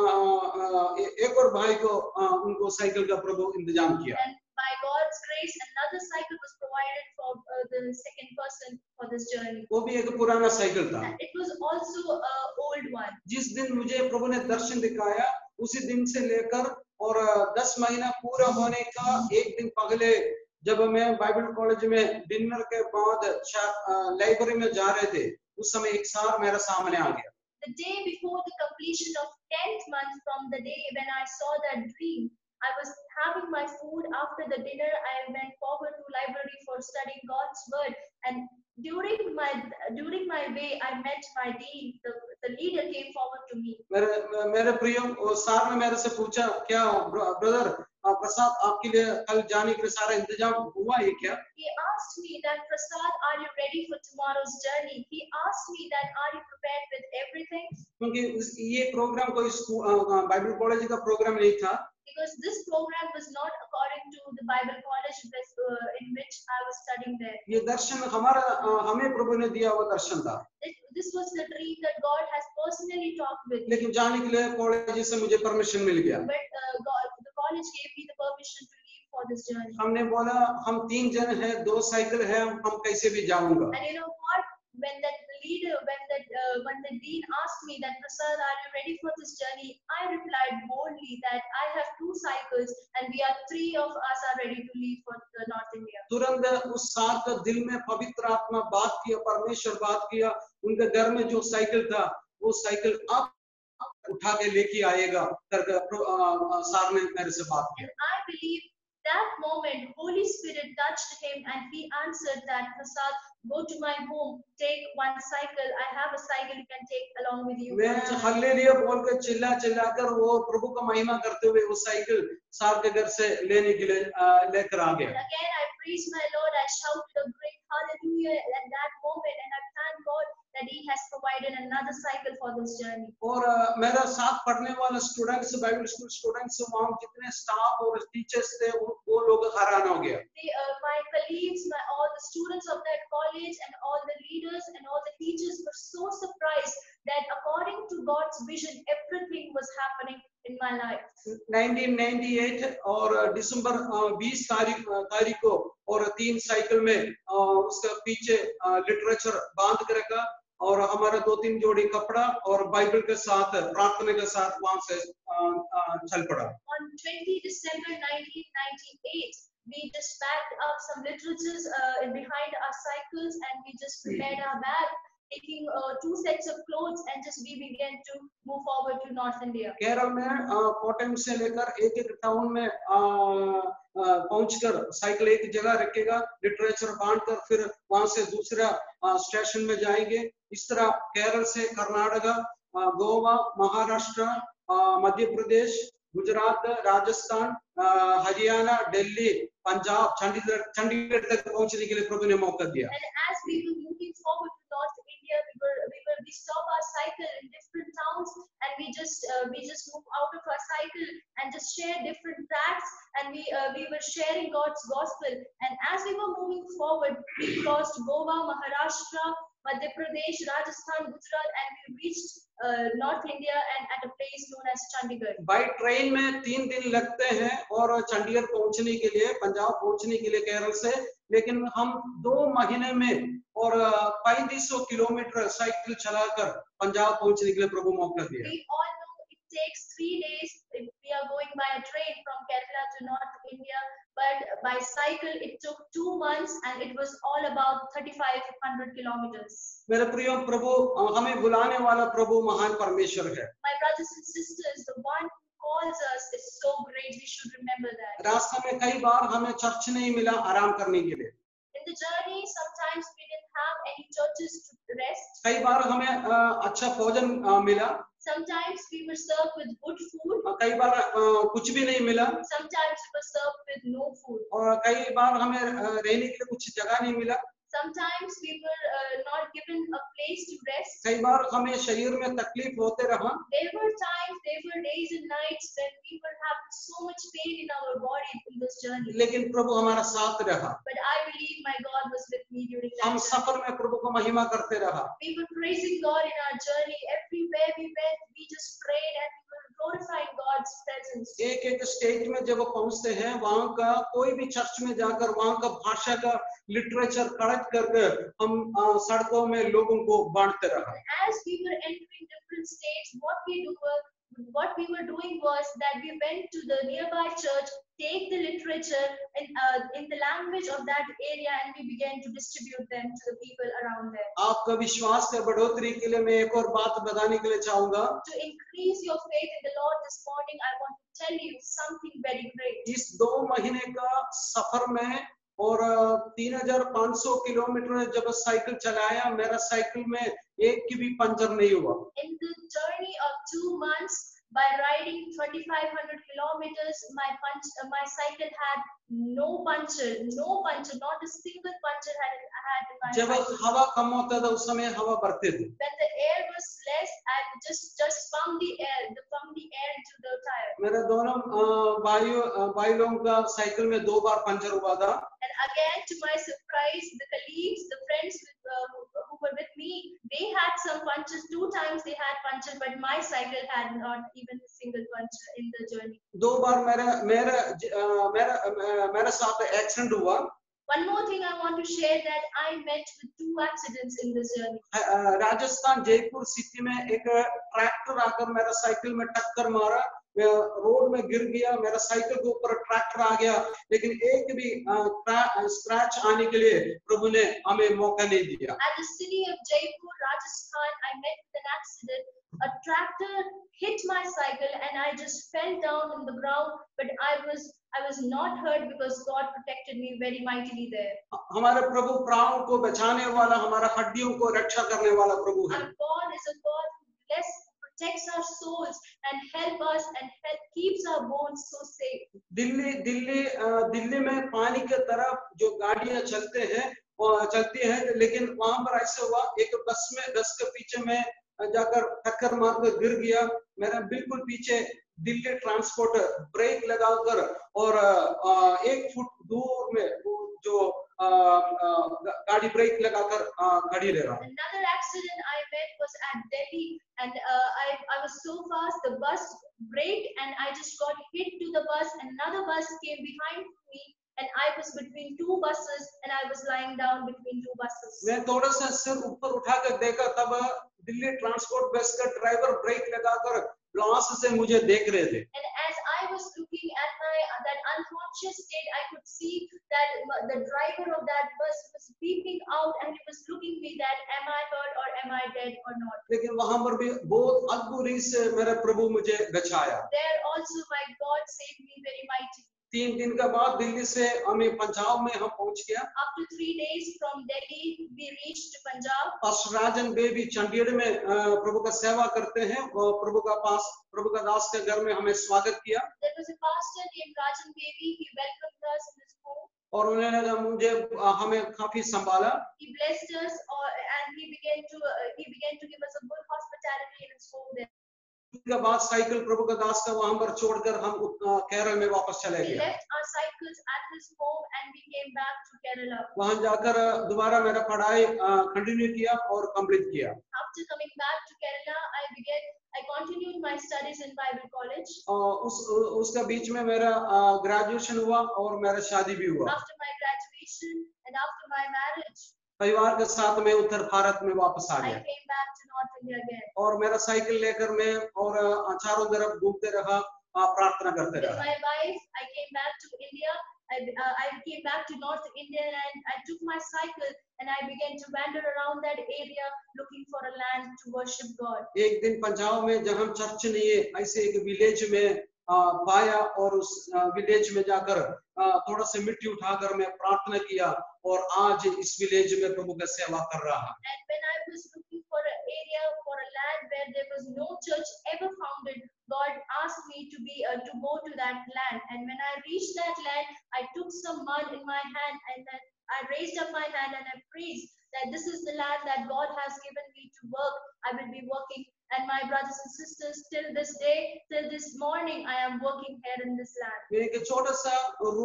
आ, एक और भाई को आ, उनको साइकिल का प्रभु इंतजाम किया। And by God's grace, another cycle was provided for uh, the second person for this journey. वो भी एक पुराना साइकिल था। And it was also an old one. जिस दिन मुझे प्रभु ने दर्शन दिखाया, उसी दिन से लेकर और दस महीना पूरा होने का एक दिन पहले, जब मैं बाइबल कॉलेज में डिनर के बाद लाइब्रेरी में जा रहे थे, उस समय एक सार मेरे सामने आ गया। The day before the completion of tenth month from the day when I saw that dream, I was having my food after the dinner. I went forward to library for studying God's word, and during my during my way, I met my dean. The, the leader came forward to me. मेरे मेरे प्रियो, वो सार ने मेरे से पूछा, क्या ब्रदर प्रसाद आपके लिए कल जाने के लिए सारा इंतजाम हुआ है क्या? He asked me that, Prasad, are you ready for tomorrow's journey? He asked me that, are you prepared with everything? क्योंकि ये प्रोग्राम कोई बाइबल कॉलेज का प्रोग्राम नहीं था, Because this program was not according to the Bible college uh, in which I was studying there. ये दर्शन हमारा हमें प्रभु ने दिया हुआ दर्शन था। It, this was the dream that God has personally talked with me. लेकिन जाने के लिए कॉलेज से मुझे परमिशन मिल गया। But uh, God, the college gave me the permission to leave for this journey. हमने बोला हम तीन जन हैं, दो साइकिल है, हम कैसे भी जाऊंगा। And you know what? When that leader, when that uh, when the dean asked me that, Prasad, are you ready for this journey? I replied boldly that I have two cycles and we are three of us are ready to leave for the North India. तुरंत उस सार का दिल में पवित्र आत्मा बात किया, परमेश्वर बात किया। उनके घर में जो साइकिल था, वो साइकिल आप उठा के लेके आएगा करके सार ने मेरे से बात की। And I believe that moment Holy Spirit touched him and he answered that, Prasad, go to my home, take one cycle. I have a cycle you can take along with you. मैं hallelujah बोल के चिल्ला चिल्ला कर वो प्रभु का महिमा करते हुए वो साइकिल सार के घर से लेने के लिए लेकर आ गया। And again I praise my Lord, I shouted a great hallelujah at that moment, and I thank God that He has provided another cycle for this journey. और मेरा साथ पढ़ने वाले स्टूडेंट्स, बाइबल स्कूल स्टूडेंट्स, वहाँ जितने staff और teachers थे, वो लोग हैरान हो गए। The, uh, my colleagues, my all the students of that college, and all the leaders and all the teachers were so surprised that according to God's vision, everything was happening in my life. nineteen ninety-eight और दिसंबर बीस तारीख तारीख को और तीन cycle में उसका पीछे लिटरेचर बांध कर रखा और हमारा दो तीन जोड़ी कपड़ा और बाइबल के साथ प्रार्थना के साथ वहां से चल पड़ा। On twentieth December nineteen ninety-eight, we just packed up some literatures uh, behind our cycles, and we just prepared our bag, taking uh, two sets of clothes, and just we began to move forward to North India. Kerala में कोटम से लेकर एक एक town में पहुंचकर cycle एक जगह रखेगा, लिटरेचर बांटकर फिर वहां से दूसरा स्टेशन में जाएंगे। इस तरह केरल से कर्नाटका, गोवा, महाराष्ट्र, मध्य प्रदेश, गुजरात, राजस्थान, हरियाणा, दिल्ली, पंजाब, चंडीगढ़ चंडीगढ़ तक पहुंचने के लिए प्रभु ने मौका दिया। And as we were moving forward to North India, we were we were we stopped our cycle in different towns, and we just uh, we just moved out of our cycle and sharing God's gospel. And as we were moving forward, we crossed Goa, Maharashtra, Madhya Pradesh, Rajasthan, Gujarat, and we reached uh, North India and at a place known as Chandigarh. By train में तीन दिन लगते हैं और चंडीगढ़ पहुंचने के लिए, पंजाब पहुंचने के लिए केरल से, लेकिन हम दो महीने में और पैंतीस सौ किलोमीटर साइकिल चलाकर पंजाब पहुंचने के लिए प्रभु मौका दिया। We all know it takes three days if we are going by a train from Kerala to North India, but by cycle it took two months and it was all about thirty-five hundred kilometers. मेरे प्रिय प्रभु, हमें बुलाने वाला प्रभु महान परमेश्वर है। My brothers and sisters, the one who calls us is so great. We should remember that. रास्ते में कई बार हमें चर्च नहीं मिला आराम करने के लिए। In the journey, sometimes we didn't have any churches to rest. कई बार हमें अच्छा भोजन मिला। Sometimes we were served with good food. कई बार कुछ भी नहीं मिला। Sometimes we were served with no food. और कई बार हमें रहने के लिए कुछ जगह नहीं मिला। Sometimes we were uh, not given a place to rest. कई बार हमें शरीर में तकलीफ होते रहा। There were times, there were days and nights when we were having so much pain in our body in this journey. लेकिन प्रभु हमारा साथ रहा। But I believe my God was with me during that हम journey. सफर में प्रभु को महिमा करते रहा। We were praising God in our journey. Everywhere we went, we just prayed and we were glorifying God's presence. एक एक स्टेट में जब पहुंचते हैं, वहाँ का कोई भी चर्च में जाकर वहाँ का भाषा का लिटरेचर कलेक्ट करके हम सड़कों में लोगों को बांटते रहा। As we were entering different states, what we do were, what we were doing was that we went to the nearby church, take the literature in uh, in the language of that area, and we began to distribute them to the people around there. आपका विश्वास के बढ़ोतरी के लिए मैं एक और बात बताने के लिए चाहूँगा। To increase your faith in the Lord this morning, I want to tell you something very great. इस दो महीने का सफर में और तीन हजार पाँच सौ किलोमीटर जब साइकिल चलाया, मेरा साइकिल में एक की भी पंचर नहीं हुआ। In the journey of two months, by riding thirty-five hundred kilometers, my punch, uh, my cycle had no puncture, no puncture, not a single puncture had had in my जब cycle. हवा कम होता था उस समय हवा भरते थे। When the air was less, I just just pump the air, the pump the air into the tire. मेरे दोनों भाइयों भाई लोगों का साइकिल में दो बार पंचर हुआ था। And again, to my surprise, the colleagues, the friends with, uh, who, who were with me, they had some punctures. Two times they had puncture, but my cycle had not even a single puncture in the journey. दो बार मेरे मेरे मेरा मेरे साथ accident हुआ। One more thing I want to share that I met with two accidents in this journey. Rajasthan Jaipur city में एक tractor आकर मेरा साइकिल में टक्कर मारा, मैं रोड में गिर गया, मेरा साइकिल के ऊपर ट्रैक्टर आ गया, लेकिन एक भी स्क्रैच आने के लिए प्रभु ने हमें मौका नहीं दिया। At the city of Jaipur, Rajasthan, I met with an accident. A tractor hit my cycle and I just fell down on the ground, but I was I was not hurt because God protected me very mightily there. हमारे प्रभु प्राणों को बचाने वाला, हमारा हड्डियों को रक्षा करने वाला प्रभु है। Our God is a God who bless, protects our souls and help us and help keeps our bones so safe. Delhi Delhi Delhi में पानी के तरफ जो गाड़ियां चलते हैं वो चलती हैं, लेकिन वहां पर ऐसा हुआ, एक बस में बस के पीछे में जाकर टक्कर मारकर गिर गया। मेरा बिल्कुल पीछे दिल्ली ट्रांसपोर्ट ब्रेक लगाकर और एक फुट दूर में जो गाड़ी ब्रेक लगाकर खड़ी रहा। Another accident I met was at Delhi, and uh, I I was so fast, the bus braked and I just got hit to the bus. Another bus came behind me and I was between two buses and I was lying down between two buses. मैं थोड़ा सा सिर ऊपर उठाकर देखा, तब Delhi transport bus का driver break लगाकर ग्लास से मुझे देख रहे थे। And as I was looking at my uh, that unconscious state, I could see that the driver of that bus was peeping out and he was looking me that am I hurt or am I dead or not. लेकिन वहां पर भी बहुत अद्भुत रीत से मेरा प्रभु मुझे बचाया। There also my God saved me very mightily. तीन दिन के बाद दिल्ली से हमें पंजाब में हम पहुंच गया। After three days from Delhi, we reached Punjab. Pastor Rajan Baby Chandigarh में प्रभु का सेवा करते हैं, वो प्रभु का पास प्रभु का दास के घर में हमें स्वागत किया। There was a pastor named Rajan Baby. He welcomed us in his home. और उन्होंने मुझे हमें काफी संभाला। He blessed us, or, and he began to uh, he began to give us a good hospitality in his home there. के बाद cycle प्रभु का दास का वहां पर छोड़कर हम अ, केरल में वापस चले We गए। left our cycles at his home and we came back to Kerala. वहां जाकर अ, दोबारा मेरा पढ़ाई कंटिन्यू किया और कंप्लीट किया। After coming back to Kerala, I began, I continued my studies in Bible college. अ, उस उसका बीच में मेरा ग्रेजुएशन हुआ और मेरा शादी भी हुआ। After my graduation and after my marriage, परिवार के साथ मैं उत्तर भारत में वापस आ I गया came back to North India again. और मेरा साइकिल लेकर मैं और अ, चारों तरफ घूमते रहा, अ, प्रार्थना करते With रहा। my wife, I came back to India. I, uh, I came back to North India and I took my cycle and I began to wander around that area looking for a land to worship God. एक दिन पंजाब में जहाँ church नहीं है, ऐसे एक village में अ, पाया और उस विलेज में जाकर अ, थोड़ा सा मिट्टी उठाकर मैं प्रार्थना किया और आज इस विलेज में प्रभु का सेवा कर रहा हूं। And when I was looking for an area, for a land where there was no church ever founded, God asked me to be uh, to go to that land. And when I reached that land, I took some mud in my hand and then I raised up my hand and I praised that this is the land that God has given me to work. I will be working. And my brothers and sisters, till this day, till this morning, I am working here in this land. मैं एक छोटा सा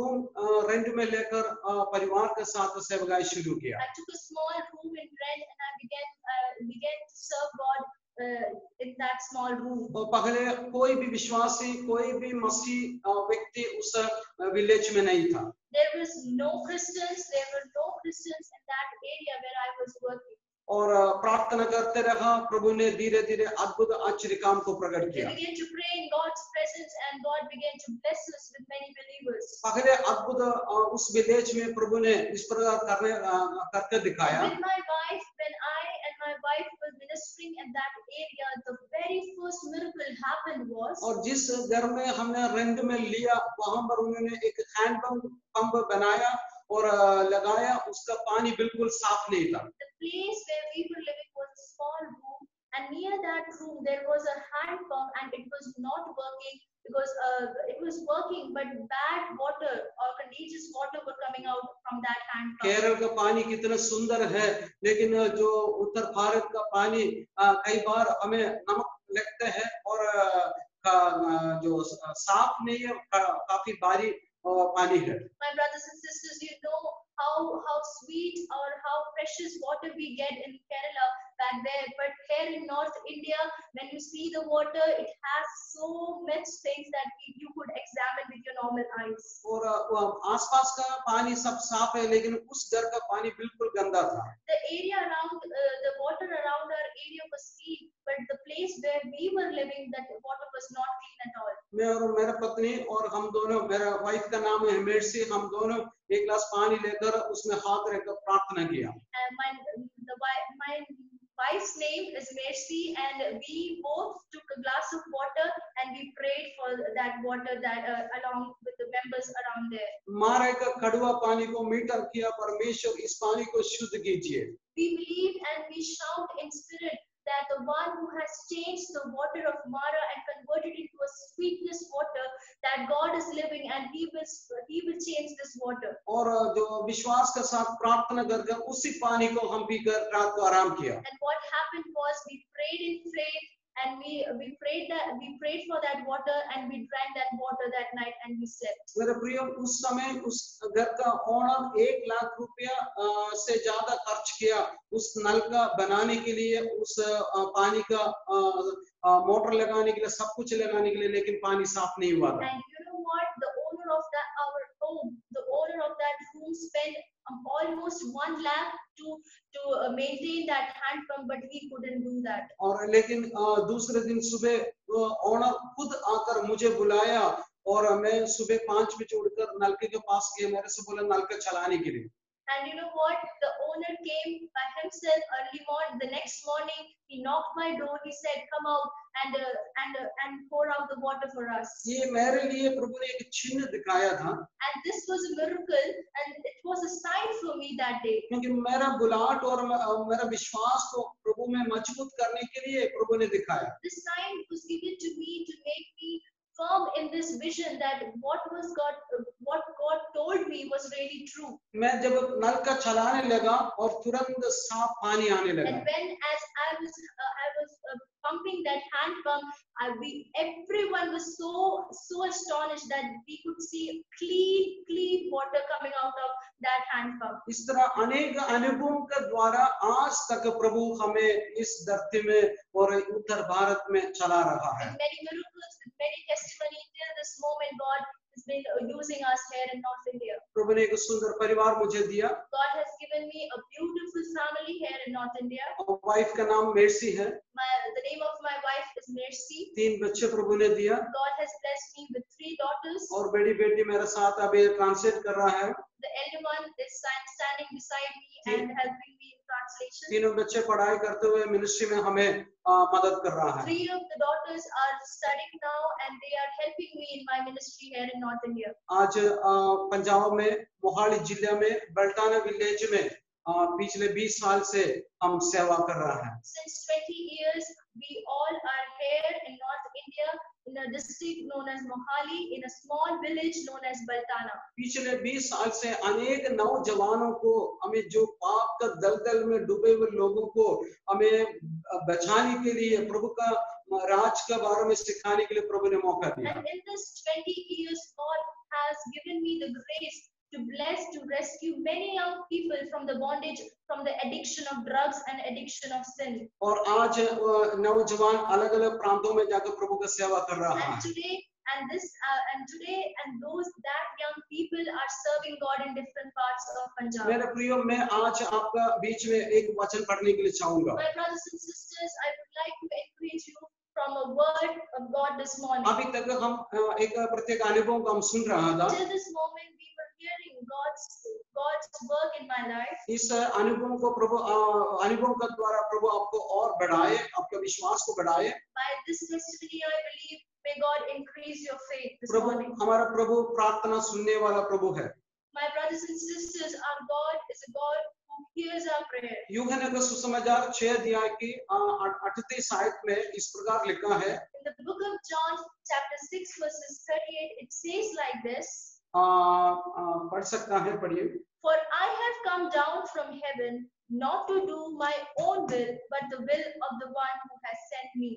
room rent में लेकर अ, परिवार के साथ सेवकाई शुरू किया। I took a small room in rent and I began uh, began to serve God uh, in that small room. और पहले कोई भी विश्वासी, कोई भी मसीह अ, व्यक्ति उस विलेज में नहीं था। There was no Christians. There were no Christians in that area where I was working. और अ, प्रार्थना करते रहा, प्रभु ने धीरे धीरे अद्भुत आश्चर्य काम को प्रकट We किया। began to pray in God's presence, and God began to bless us with many believers. पहले अद्भुत अ, उस विलेज में प्रभु ने इस प्रकार करने अ, करके दिखाया। With my wife, when I and my wife were ministering in that area, the very first miracle happened was और जिस घर में हमने रेंट में लिया, वहां पर उन्होंने एक हैंडपंप पंप बनाया और अ, लगाया, उसका पानी बिल्कुल साफ नहीं था। the place where we were living was a small room, and near that room there was a hand pump, and it was not working because uh, it was working, but bad water or contagious water were coming out from that hand pump. Kerala का पानी कितना सुंदर है, लेकिन जो उत्तर भारत का पानी अ, कई बार हमें नमक लगता है और अ, का- अ, जो साफ नहीं है, का- काफी भारी अ, पानी है। My brothers and sisters, you know how how sweet or how precious water we get in Kerala back there, but here in North India, when you see the water, it has so much things that you could examine with your normal eyes. और अ, आसपास का पानी सब साफ है, लेकिन उस घर का पानी बिल्कुल गंदा था। The area around, uh, the water around our area was clean, but the place where we were living, that water was not clean at all. मैं और मेरा पत्नी और हम दोनों, मेरा वाइफ का नाम है मेर्सी, हम दोनों एक गिलास पानी लेकर उसमें हाथ रखकर प्रार्थना किया। And my the wi- my wife's name is Mercy, and we both took a glass of water and we prayed for that water that uh, along with the members around there. मारे का कड़वा पानी को मीठा किया, परमेश्वर इस पानी को शुद्ध कीजिए। We believe and we shout in spirit that the one who has changed the water of Mara and converted it to a sweetness water, that God is living and He will He will change this water. और जो विश्वास के साथ प्रार्थना करके उसी पानी को हम पीकर रात को आराम किया। And what happened was we prayed in faith and we we prayed that we prayed for that water and we drank that water that night and we slept. मेरे प्रियो, उस समय उस घर का ओनर एक लाख रुपया अ, से ज्यादा खर्च किया उस नल का बनाने के लिए, उस अ, पानी का अ, अ, मोटर लगाने के लिए, सब कुछ लगाने के लिए, लेकिन पानी साफ नहीं हुआ था। And you know what? The owner of that our home, the owner of that room spent um, almost one lakh to to uh, maintain that hand pump, but he couldn't do that. और लेकिन अ, दूसरे दिन सुबह owner खुद आकर मुझे बुलाया और मैं सुबह पांच बजे उठकर नलके के पास गया, मेरे से बोला नलका चलाने के लिए। And you know what? The owner came by himself early morning. The next morning, he knocked my door. He said, "Come out and uh, and uh, and pour out the water for us." ये मेरे लिए प्रभु ने एक चिन्ह दिखाया था, And this was a miracle, and it was a sign for me that day. क्योंकि मेरा बुलाहट और मे- मेरा विश्वास को प्रभु में मजबूत करने के लिए प्रभु ने दिखाया। This sign was given to me to make me firm in this vision that what was God, what God told me was really true. मैं जब नल का चलाने लगा और तुरंत साफ पानी आने लगा। And when as I was uh, I was uh, pumping that hand pump, I, we everyone was so so astonished that we could see clean clean water coming out of that hand pump. इस तरह अनेक अनुभवों के द्वारा आज तक प्रभु हमें इस धरती में और उत्तर भारत में चला रहा है. With many miracles, with many testimony till this moment, God has been using us here in North India. प्रभु ने एक सुंदर परिवार मुझे दिया. God has given me a beautiful family here in North India. और वाइफ का नाम मेर्सी है. My, the name of my wife is Mercy. तीन बच्चे प्रभु ने दिया. God has blessed me with three daughters. और बड़ी बेटी मेरे साथ अभी ट्रांसलेट कर रहा है. The elder one is standing beside me and helping me in translation. तीनों बच्चे पढ़ाई करते हुए मिनिस्ट्री में हमें आ, मदद कर रहा है. Three of the daughters are studying now and they are helping me in my ministry here in North India. आज आ, पंजाब में मोहाली जिले में बल्टाना विलेज में आ, पिछले बीस साल से हम सेवा कर रहा है. Since twenty years, we all are here in North India in a district known as Mohali, in a small village known as Baltana. पिछले बीस साल से अनेक नौजवानों को हमें जो पाप का दलदल में डूबे हुए लोगों को हमें बचाने के लिए प्रभु का राज के बारे में सिखाने के लिए प्रभु ने मौका दिया. And in this twenty years, God has given me the grace to bless, to rescue many young people from the bondage, from the addiction of drugs and addiction of sin. और आज नौजवान अलग अलग प्रांतों में जाकर प्रभु का सेवा कर रहा है. And today, and this, uh, and today, and those that young people are serving God in different parts of Punjab. मेरे प्रियो, मैं आज आपका बीच में एक वचन पढ़ने के लिए चाहूंगा. My brothers and sisters, I would like to encourage you from a word of God this morning. अभी तक हम एक प्रत्येक अनुभव को हम सुन रहा था. Till this moment, we were hearing God's God's work in my life. इस अनुभव को प्रभु अनुभव के द्वारा प्रभु आपको और बढ़ाए, आपके विश्वास को बढ़ाए. By this testimony, I believe, may God increase your faith this Prabhu, morning. हमारा प्रभु प्रार्थना सुनने वाला प्रभु है. My brothers and sisters, our God is a God who hears our prayer. यूहन्ना का सुसमाचार छह अध्याय की अड़तीस आयत में इस प्रकार लिखा है. In the book of John, chapter six, verses thirty-eight, it says like this. आ, आ, पढ़ सकता है, पढ़िए. For I have come down from heaven not to do my own will, but the will of the one who has sent me.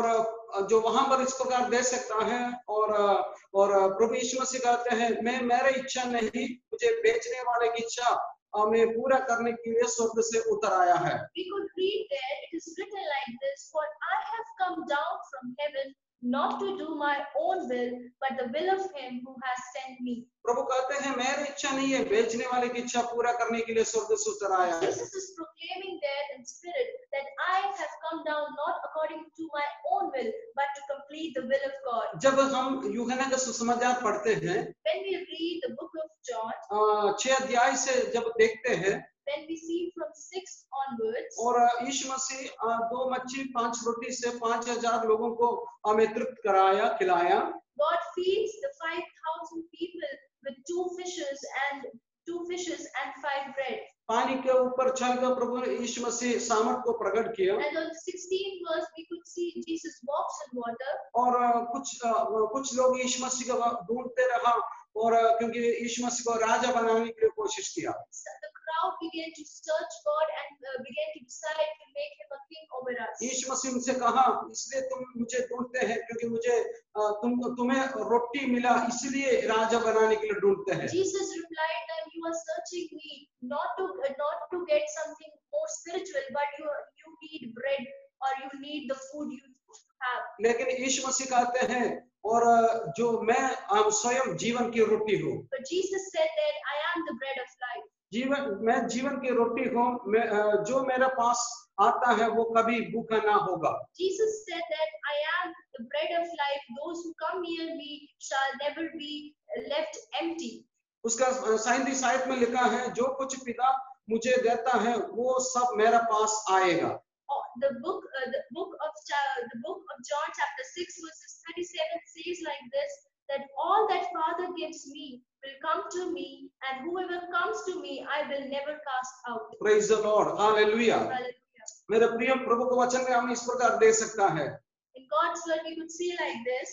और जो वहां पर इस प्रकार दे सकता है और और प्रभु यीशु मसीह कहते हैं, मैं मेरी इच्छा नहीं, मुझे बेचने वाले की इच्छा मैं पूरा करने के लिए स्वर्ग से उतर आया है. We could read there, it is written like this, for I have come down from heaven not to do my own will, but the will of him who has sent me. प्रभु कहते हैं, मेरी इच्छा नहीं है, बेचने वाले की इच्छा पूरा करने के लिए स्वर्ग से उतर आया है. Jesus is proclaiming there in spirit that I have come down not according to my own will, but to complete the will of God. जब हम यूहन्ना का सुसमाचार पढ़ते हैं, When we read the book of John, छह अध्याय से जब देखते हैं, when we see from six onwards, और यीशु मसीह दो मच्छी पांच रोटी से पांच हजार लोगों को हमें तृप्त कराया, खिलाया. God feeds the five thousand people with two fishes and two fishes and five bread. पानी के ऊपर चलकर प्रभु यीशु मसीह सामर्थ को प्रकट किया. And on the sixteenth verse, we could see Jesus walks on water. और कुछ कुछ लोग यीशु मसीह को ढूंढते रहा और क्योंकि यीशु मसीह को राजा बनाने के लिए कोशिश किया. So the crowd began to search God and uh, began to decide to make him a king over us. यीशु मसीह उनसे कहा, इसलिए तुम मुझे ढूंढते हैं क्योंकि मुझे तुम तुम्हें रोटी मिला, इसलिए राजा बनाने के लिए ढूंढते हैं. Jesus replied that you are searching me not to uh, not to get something more spiritual, but you you need bread or you need the food you have. लेकिन यीशु मसीह कहते हैं, और जो मैं स्वयं जीवन की रोटी हूँ. But Jesus said that I am the bread of life. जीवन मैं जीवन की रोटी हूँ, मैं जो मेरे पास आता है वो कभी भूखा ना होगा. Jesus said that I am the bread of life. Those who come near me shall never be left empty. उसका सैंतीस आयत में लिखा है, जो कुछ पिता मुझे देता है वो सब मेरे पास आएगा. Oh, the book, uh, the book of the book of John, chapter six, verses thirty-seven says like this: that all that Father gives me will come to me, and whoever comes to me, I will never cast out. Praise the Lord, Hallelujah. Hallelujah. मेरे प्रिय प्रभु के वचन में हम इस प्रकार दे सकता है. In God's word, we could see like this.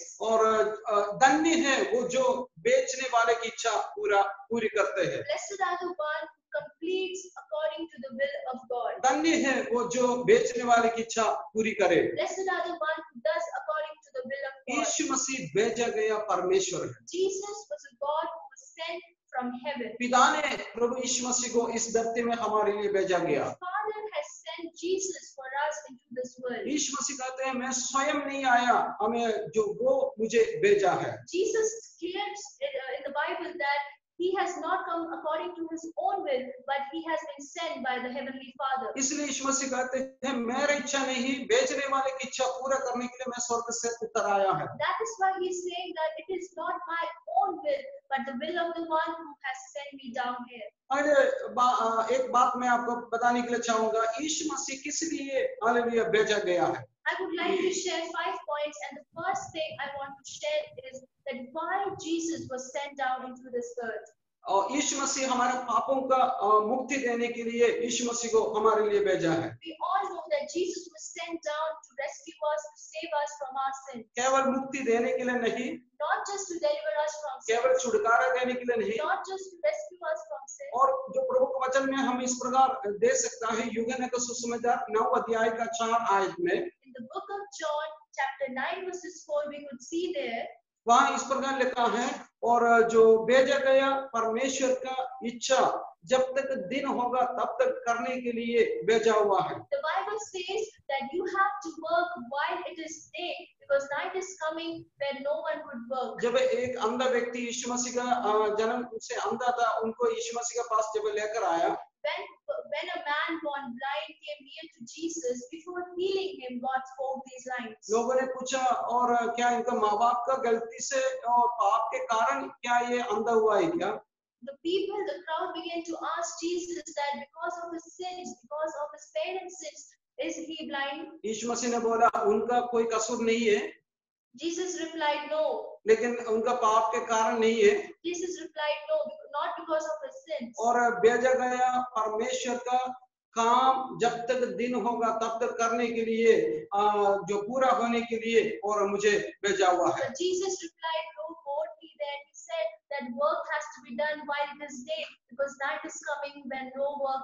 और धन्य है वो जो बेचने वाले की इच्छा पूरा पूरी करते हैं. Blessed are the one who completes according to the will of God. धन्य है वो जो बेचने वाले की इच्छा पूरी करे। Blessed are the one who does according to the will of God. यीशु मसीह भेजा गया परमेश्वर है। Jesus was a God who was sent from heaven. पिता ने प्रभु यीशु मसीह को इस धरती में हमारे लिए भेजा गया। The Father has sent Jesus for us into this world. यीशु मसीह कहते हैं मैं स्वयं नहीं आया, हमें जो वो मुझे भेजा है। Jesus declares in the Bible that he has not come according to his own will, but he has been sent by the heavenly Father. इसलिए यीशु मसीह कहते हैं मेरी इच्छा नहीं, बेचने वाले की इच्छा पूरा करने के लिए मैं स्वर्ग से उतर आया है। That is why he is saying that it is not my own will, but the will of the one who has sent me down here. अरे बा, एक बात मैं आपको बताने के लिए चाहूंगा, यीशु मसीह किस लिए हालेलुया भेजा गया है। I would like to share five points, and the first thing I want to share is that why Jesus was sent down into this earth. और यीशु मसीह हमारे पापों का मुक्ति देने के लिए यीशु मसीह को हमारे लिए भेजा है। We all know that Jesus was sent down to rescue us, to save us from our sins. केवल मुक्ति देने के लिए नहीं, Not just to deliver us from sin, केवल छुटकारा देने के लिए नहीं, not just to rescue us from sin. और जो प्रभु के वचन में हम इस प्रकार दे सकता है, यूहन्ना का सुसमाचार नौ अध्याय का चार आयत में, In the book of John, chapter nine, verses four, we could see there वहाँ इस प्रकार लिखा है, और जो भेजा गया परमेश्वर का इच्छा जब तक दिन होगा तब तक करने के लिए भेजा हुआ है। the Bible says that you have to work while it is day, because night is coming when no one would work. जब एक अंधा व्यक्ति यीशु मसीह का जन्म से अंधा था, उनको यीशु मसीह के पास जब लेकर आया, When, when a man born blind came near to Jesus, before healing him, God spoke these lines. लोगों ने पूछा और क्या इनका माँ बाप का गलती से और पाप के कारण क्या ये अंधा हुआ है क्या? The people, the crowd began to ask Jesus that because of his sins, because of his parents' sins, is he blind? यीशु मसीह ने बोला उनका कोई कसूर नहीं है, Jesus replied, no. लेकिन उनका पाप के कारण नहीं है, Jesus replied, no, not because of his sins. और भेजा गया परमेश्वर का काम जब तक दिन होगा तब तक करने के लिए, जो पूरा होने के लिए और मुझे भेजा हुआ है। But Jesus replied, no more he then. He said that work has to be done while it is day, because night is coming when no work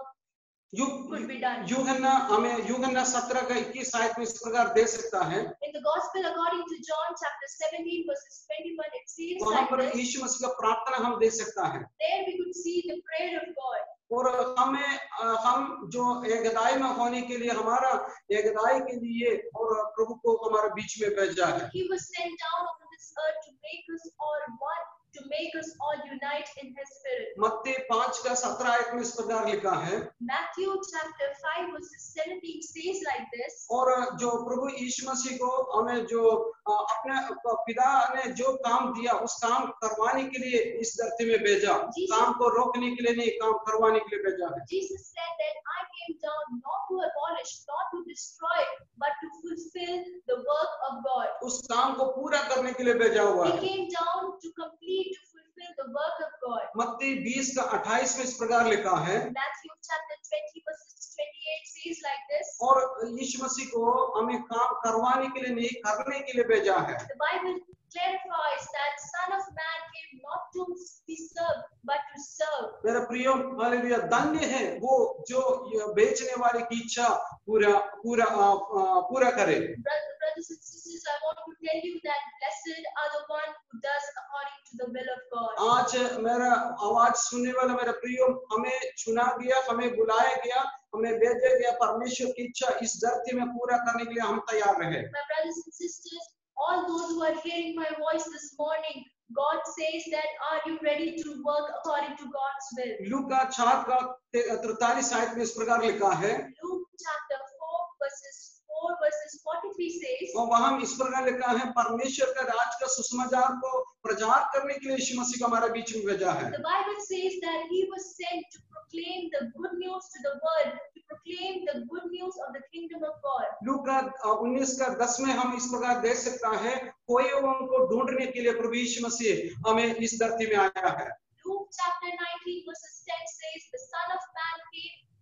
could be done. यूहन्ना हमें यूहन्ना सत्रह का इक्कीस आयत में इस प्रकार दे सकता है। In the Gospel according to John chapter seventeen verses twenty-one, it says वहाँ like पर this. यीशु मसीह का प्रार्थना हम दे सकता है, There we could see the prayer of God. और हमें हम जो एकदाई में होने के लिए, हमारा एकदाई के लिए और प्रभु को हमारे बीच में भेजा है। He was sent down on this earth to make us all one, to make us all unite in his spirit. मत्ती पांच का सत्रह आयत में इस प्रकार लिखा है, Matthew chapter five verses seventeen says like this. और जो प्रभु यीशु मसीह को हमें जो अपने पिता ने जो काम दिया उस काम करवाने के लिए इस धरती में भेजा, काम को रोकने के लिए नहीं, काम करवाने के लिए भेजा है। Jesus said that I came down not to abolish, not to destroy, but to fulfill the work of God. उस काम को पूरा करने के लिए भेजा हुआ He है। came down to complete, to fulfill the work of God. मत्ती बीस का अट्ठाईस में इस प्रकार लिखा है, Matthew chapter twenty verses twenty-eight says like this. और यीशु मसीह को हमें काम करवाने के लिए नहीं, करने के लिए भेजा है। The Bible clarifies that Son of Man came not to be served, but to serve. मेरा प्रियो हालेलुया, धन्य है वो जो बेचने वाले की इच्छा पूरा पूरा पूरा करे। Brothers and sisters, I want to tell you that blessed are the one who does according to the will of God. आज मेरा आवाज सुनने वाला मेरा प्रियो, हमें चुना गया, हमें बुलाया गया, हमें भेजा गया, परमेश्वर की इच्छा इस धरती में पूरा करने के लिए हम तैयार रहे। My brothers and sisters, all those who are hearing my voice this morning, God says that are you ready to work according to God's will? लूका चार का तैंतालीस आयत में इस प्रकार लिखा है, Luke chapter four verses four verses forty-three says, और वहां इस प्रकार लिखा है परमेश्वर का राज का सुसमाचार को प्रचार करने के लिए यीशु मसीह को हमारे बीच में भेजा है। the Bible says that he was sent to proclaim the good news to the world, to proclaim the good news of the kingdom of God. लूका उन्नीस का दस में हम इस प्रकार देख सकता है, कोई उनको ढूंढने के लिए प्रभु यीशु मसीह हमें इस धरती में आया है। Luke chapter nineteen verses ten says, the Son of Man came to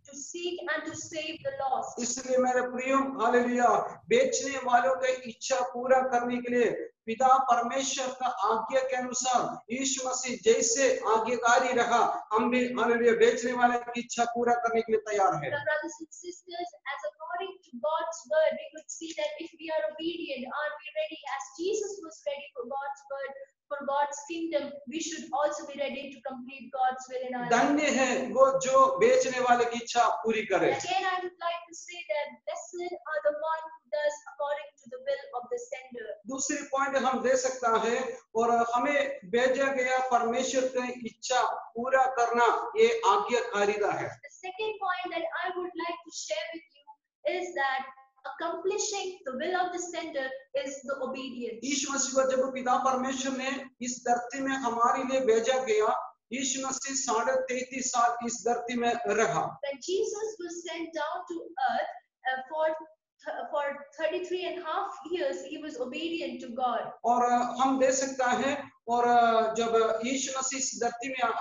to seek and to save the lost. इसलिए मेरे प्रियो हालेलुया, बेचने वालों की इच्छा पूरा करने के लिए पिता परमेश्वर का आज्ञा के अनुसार यीशु मसीह जैसे आज्ञाकारी रहा, हम भी हालेलुया बेचने वाले की इच्छा पूरा करने के लिए तैयार हैं। Now, brothers and sisters, as according to God's word, we could see that if we are obedient, are we ready as Jesus was ready for God's word, for God's kingdom, we should also be ready to complete God's will in our life. धन्य है वो जो बेचने वाले की इच्छा पूरी करे। Again, I would like to say that blessed are the one who does according to the will of the sender. दूसरी पॉइंट हम दे सकता है, और हमें भेजा गया परमेश्वर की इच्छा पूरा करना ये आज्ञाकारिता है। The second point that I would like to share with you is that accomplishing the will of the sender is the obedience. यीशु मसीह को जब पिता परमेश्वर ने इस धरती में हमारे लिए भेजा गया, यीशु मसीह साढ़े तैतीस साल इस धरती में रहा। When Jesus was sent down to earth uh, for for thirty-three and a half years, he was obedient to God. और हम दे सकता है, और जब यीशु मसीह इस धरती में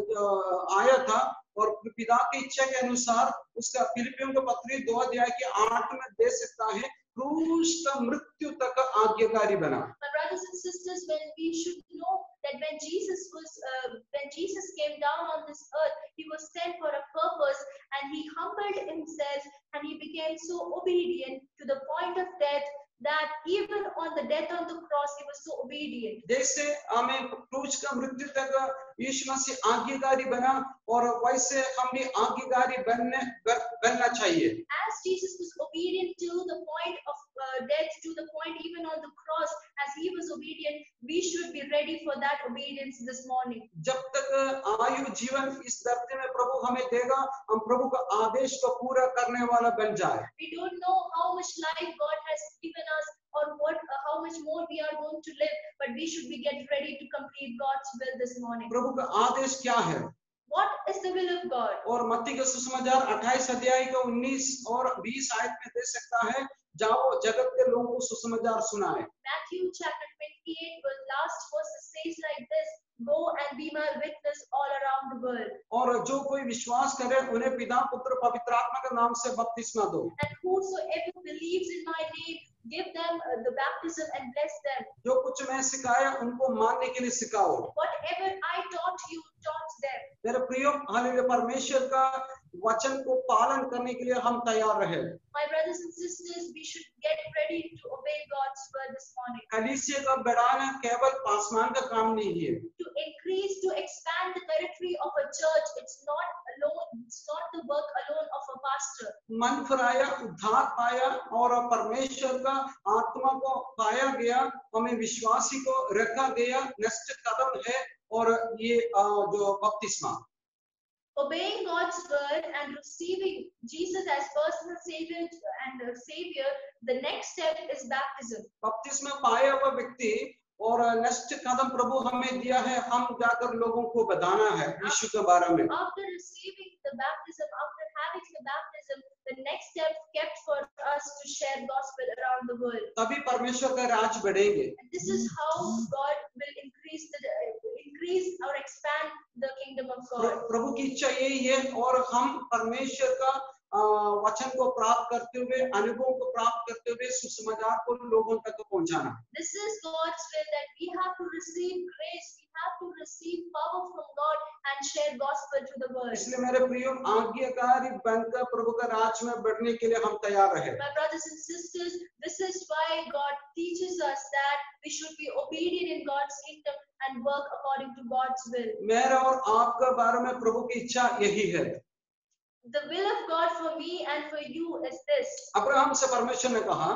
आया था और पिता की इच्छा के अनुसार, उसका फिलिपियों के पत्री दो अध्याय के आठ में दे सकता है, क्रूस का मृत्यु तक आज्ञाकारी बना। My brothers and sisters, when we should know that when Jesus was uh, when Jesus came down on this earth, he was sent for a purpose, and he humbled himself and he became so obedient to the point of death that even on the death on the cross he was so obedient. जैसे हमें क्रूस का मृत्यु तक यीशु मसीह आज्ञाकारी बना, और वैसे हम भी आज्ञाकारी बनने बनना चाहिए। As Jesus was obedient to the point of uh, death, to the point even on the cross, as he was obedient, we should be ready for that obedience this morning. जब तक आयु जीवन इस धरती में प्रभु हमें देगा, हम प्रभु का आदेश को पूरा करने वाला बन जाए। We don't know how much life God has given us, or what uh, how much more we are going to live, but we should be get ready to complete God's will this morning. प्रभु का आदेश क्या है? What is the will of God? और मत्ती के सुसमाचार अट्ठाईस अध्याय के उन्नीस और बीस आयत में दे सकता है, जाओ जगत के लोगों को सुसमाचार सुनाए। Matthew chapter twenty-eight, verse last verse says like this: Go and be my witness all around the world. और जो कोई विश्वास करे उन्हें पिता पुत्र पवित्र आत्मा के नाम से बपतिस्मा दो। And whosoever believes in my name, give them uh, the baptism and bless them. जो कुछ मैं सिखाया उनको मानने के लिए सिखाओ। Whatever I taught you, taught them. मेरे प्रियो हालेलुया, परमेश्वर का वचन को पालन करने के लिए हम तैयार रहे। My brothers and sisters, we should get ready to obey God's word this morning. कलीसिया का बढ़ाना केवल पासमान का काम नहीं है। To increase, to expand the territory of a church, it's not alone, it's not the work alone of a pastor. मन फिराया, उद्धार पाया और परमेश्वर का आत्मा को पाया गया, हमें विश्वासी को रखा गया, नेक्स्ट कदम है और ये जो बपतिस्मा। Obeying God's word and receiving Jesus as personal savior and uh, savior, the next step is baptism. बपतिस्मा पाया हुआ व्यक्ति और नेक्स्ट कदम प्रभु हमें दिया है, हम जाकर लोगों को बताना है यीशु के बारे में। After receiving the baptism, after having the baptism, the next step kept for us to share gospel around the world. तभी परमेश्वर का राज बढ़ेंगे। And this is how God will increase the increase or expand the kingdom of God. प्रभु की इच्छा यही है, और हम परमेश्वर का वचन को प्राप्त करते हुए, अनुभव को प्राप्त करते हुए सुसमाचार को लोगों तक पहुंचाना। This is God's will, that we have to receive grace, we have to receive power from God and share gospel to the world. इसलिए मेरे प्रियो आज्ञाकारी बनकर प्रभु का राज में बढ़ने के लिए हम तैयार रहे। My brothers and sisters, this is why God teaches us that we should be obedient in God's kingdom and work according to God's will. मेरा और आपका बारे में प्रभु की इच्छा यही है। The will of God for me and for you is this. Abraham से परमेश्वर ने कहा,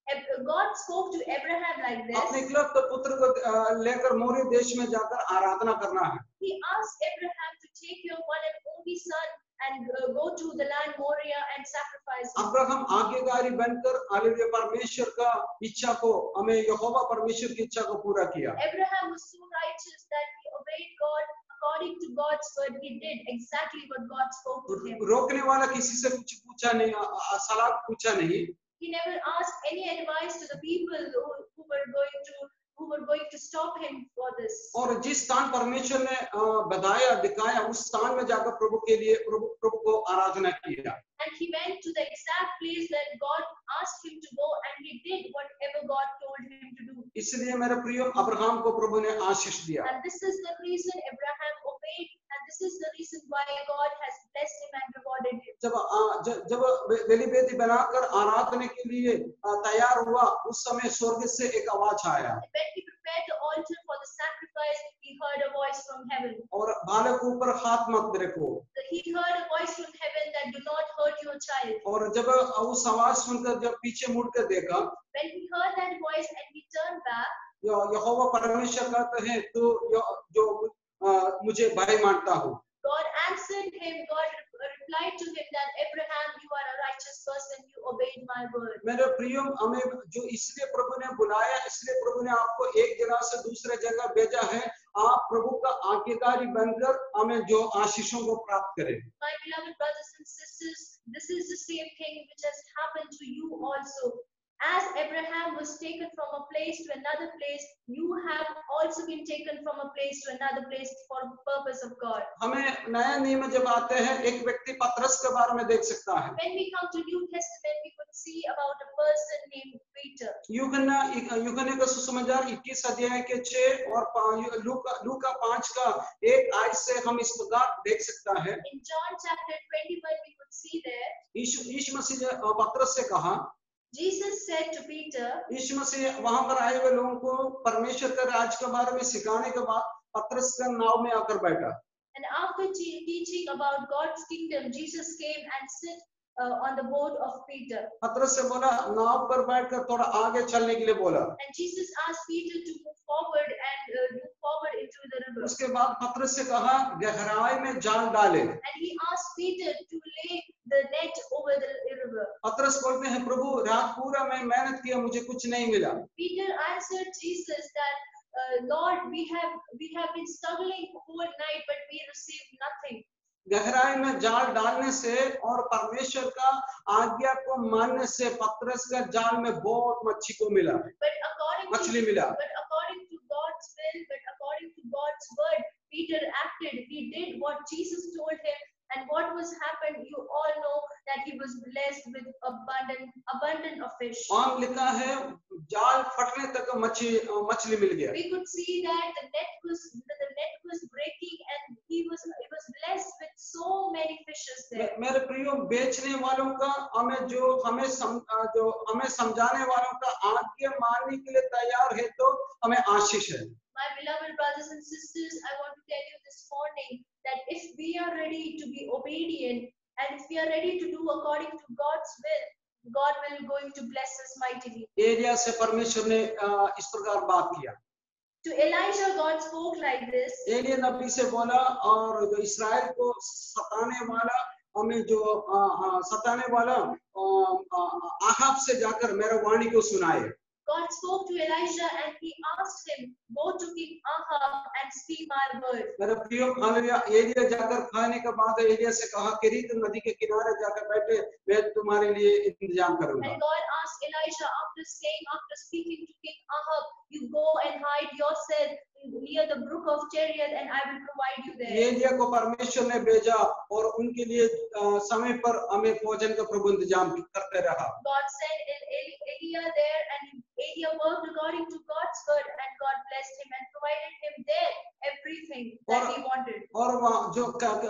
God spoke to Abraham like अपने this. इकलौते पुत्र को लेकर मोरिया देश में जाकर आराधना करना है। He asked Abraham to take your one and only son and uh, go to the land Moriah and sacrifice him. Abraham आज्ञाकारी बनकर हालेलुया परमेश्वर का इच्छा को, हमें यहोवा परमेश्वर की इच्छा को पूरा किया। Abraham was so righteous that he obeyed God according to God's word. He did exactly what God spoke to him. रोकने वाला किसी से कुछ पूछा नहीं, सलाह पूछा नहीं। He never asked any advice to the people who, who were going to, who who were going to stop him for this. और जिस स्थान परमेश्वर ने अ, बताया दिखाया उस स्थान में जाकर प्रभु के लिए प्रभु प्रभु को आराधना किया। And he went to the exact place that God asked him to go, and he did whatever God told him to do. इसलिए मेरे प्रिय अब्राहम को प्रभु ने आशीष दिया। And this is the reason Abraham obeyed, and this is the reason why God has blessed him and rewarded him. जब आ, ज, जब बेली बेदी बनाकर आराधना के लिए आ, तैयार हुआ उस समय स्वर्ग से एक आवाज आया And when he prepared the altar for the sacrifice, he heard a voice from heaven. और बालक के ऊपर हाथ मत रखो। He heard a voice from heaven that do not hurt your child. और जब उस आवाज सुनकर जब पीछे मुड़कर देखा When he heard that voice and he turned back, यहोवा परमेश्वर कहते हैं तो जो आ, मुझे भाई मानता हूँ। God answered him, God replied to him that Abraham, you are a righteous person, you obeyed my word. मेरे प्रियो हमें जो इसलिए प्रभु ने बुलाया, इसलिए प्रभु ने आपको एक जगह से दूसरे जगह भेजा है, आप प्रभु का आज्ञाकारी बनकर हमें जो आशीषों को प्राप्त करें। My beloved brothers and sisters, this is the same thing which has happened to you also. As Abraham was taken from a place to another place, you have also been taken from a place to another place for the purpose of God. हमें नया नियम जब आते हैं एक व्यक्ति पतरस के बारे में देख सकता है। When we come to New Testament, we could see about a person named Peter. यूहन्ना यूहन्ना का सुसमाचार इक्कीस अध्याय के छह और लूका लूका पांच का एक आयत से हम इस प्रकार देख सकता है। In John chapter twenty-one, we could see there. यीशु यीशु मसीह ने पतरस से कहा, Jesus said to Peter, यीशु मसीह वहां पर आए हुए लोगों को परमेश्वर के राज के बारे में सिखाने के बाद पतरस का नाव में आकर बैठा। and after te- teaching about God's kingdom, Jesus came and sit uh, on the boat of Peter. पतरस से बोला नाव पर बैठकर थोड़ा आगे चलने के लिए बोला। And Jesus asked Peter to move forward and uh, move forward into the river. उसके बाद पतरस से कहा गहराई में जाल डाले। And he asked Peter to lay the net over the river. पतरस बोलते हैं प्रभु रात पूरा मैं मेहनत किया मुझे कुछ नहीं मिला। Peter answered Jesus that, uh, Lord, we have we have been struggling whole night, but we received nothing. गहराई में जाल डालने से और परमेश्वर का आज्ञा को मानने से पतरस का जाल में बहुत मच्छी को मिला, But according मछली to मिला। but according to God's will, but according to God's word, Peter acted. He did what Jesus told him. And what was happened, you all know that he was blessed with abundant abundant of fish. वहां लिखा है जाल फटने तक मच्छी मछली मिल गया। We could see that the net was the net was breaking, and he was he was blessed with so many fishes there. मेरे प्रियो बेचने वालों का हमें जो हमें सम, जो हमें समझाने वालों का आज्ञा मानने के लिए तैयार है तो हमें आशीष है। My beloved brothers and sisters, I want to tell you this morning that if we are ready to be obedient and if we are ready to do according to God's will, God will going to bless us mightily. Elia से परमेश्वर ने इस प्रकार बात किया। To Elijah, God spoke like this. Elia नबी से बोला और जो इस्राएल को सताने वाला हमें जो आ, आ, सताने वाला आहाब से जाकर मेरे वाणी को सुनाए। God spoke to Elijah and he asked him, go to King Ahab and speak my word. मेरे प्रियो हालेलुया एलिया जाकर खाने के बाद एलिया से कहा किरीत नदी के किनारे जाकर बैठे मैं तुम्हारे लिए इंतजाम करूंगा। And God asked Elijah after saying, after speaking to King Ahab, you go and hide yourself near the brook of Cherith and I will provide you there. Elia को परमेश्वर ने भेजा और उनके लिए समय पर हमें भोजन का प्रभु इंतजाम करते रहा। God sent Elijah there and Elijah worked according to God's word and God blessed him and provided him there everything that he wanted. और वहाँ जो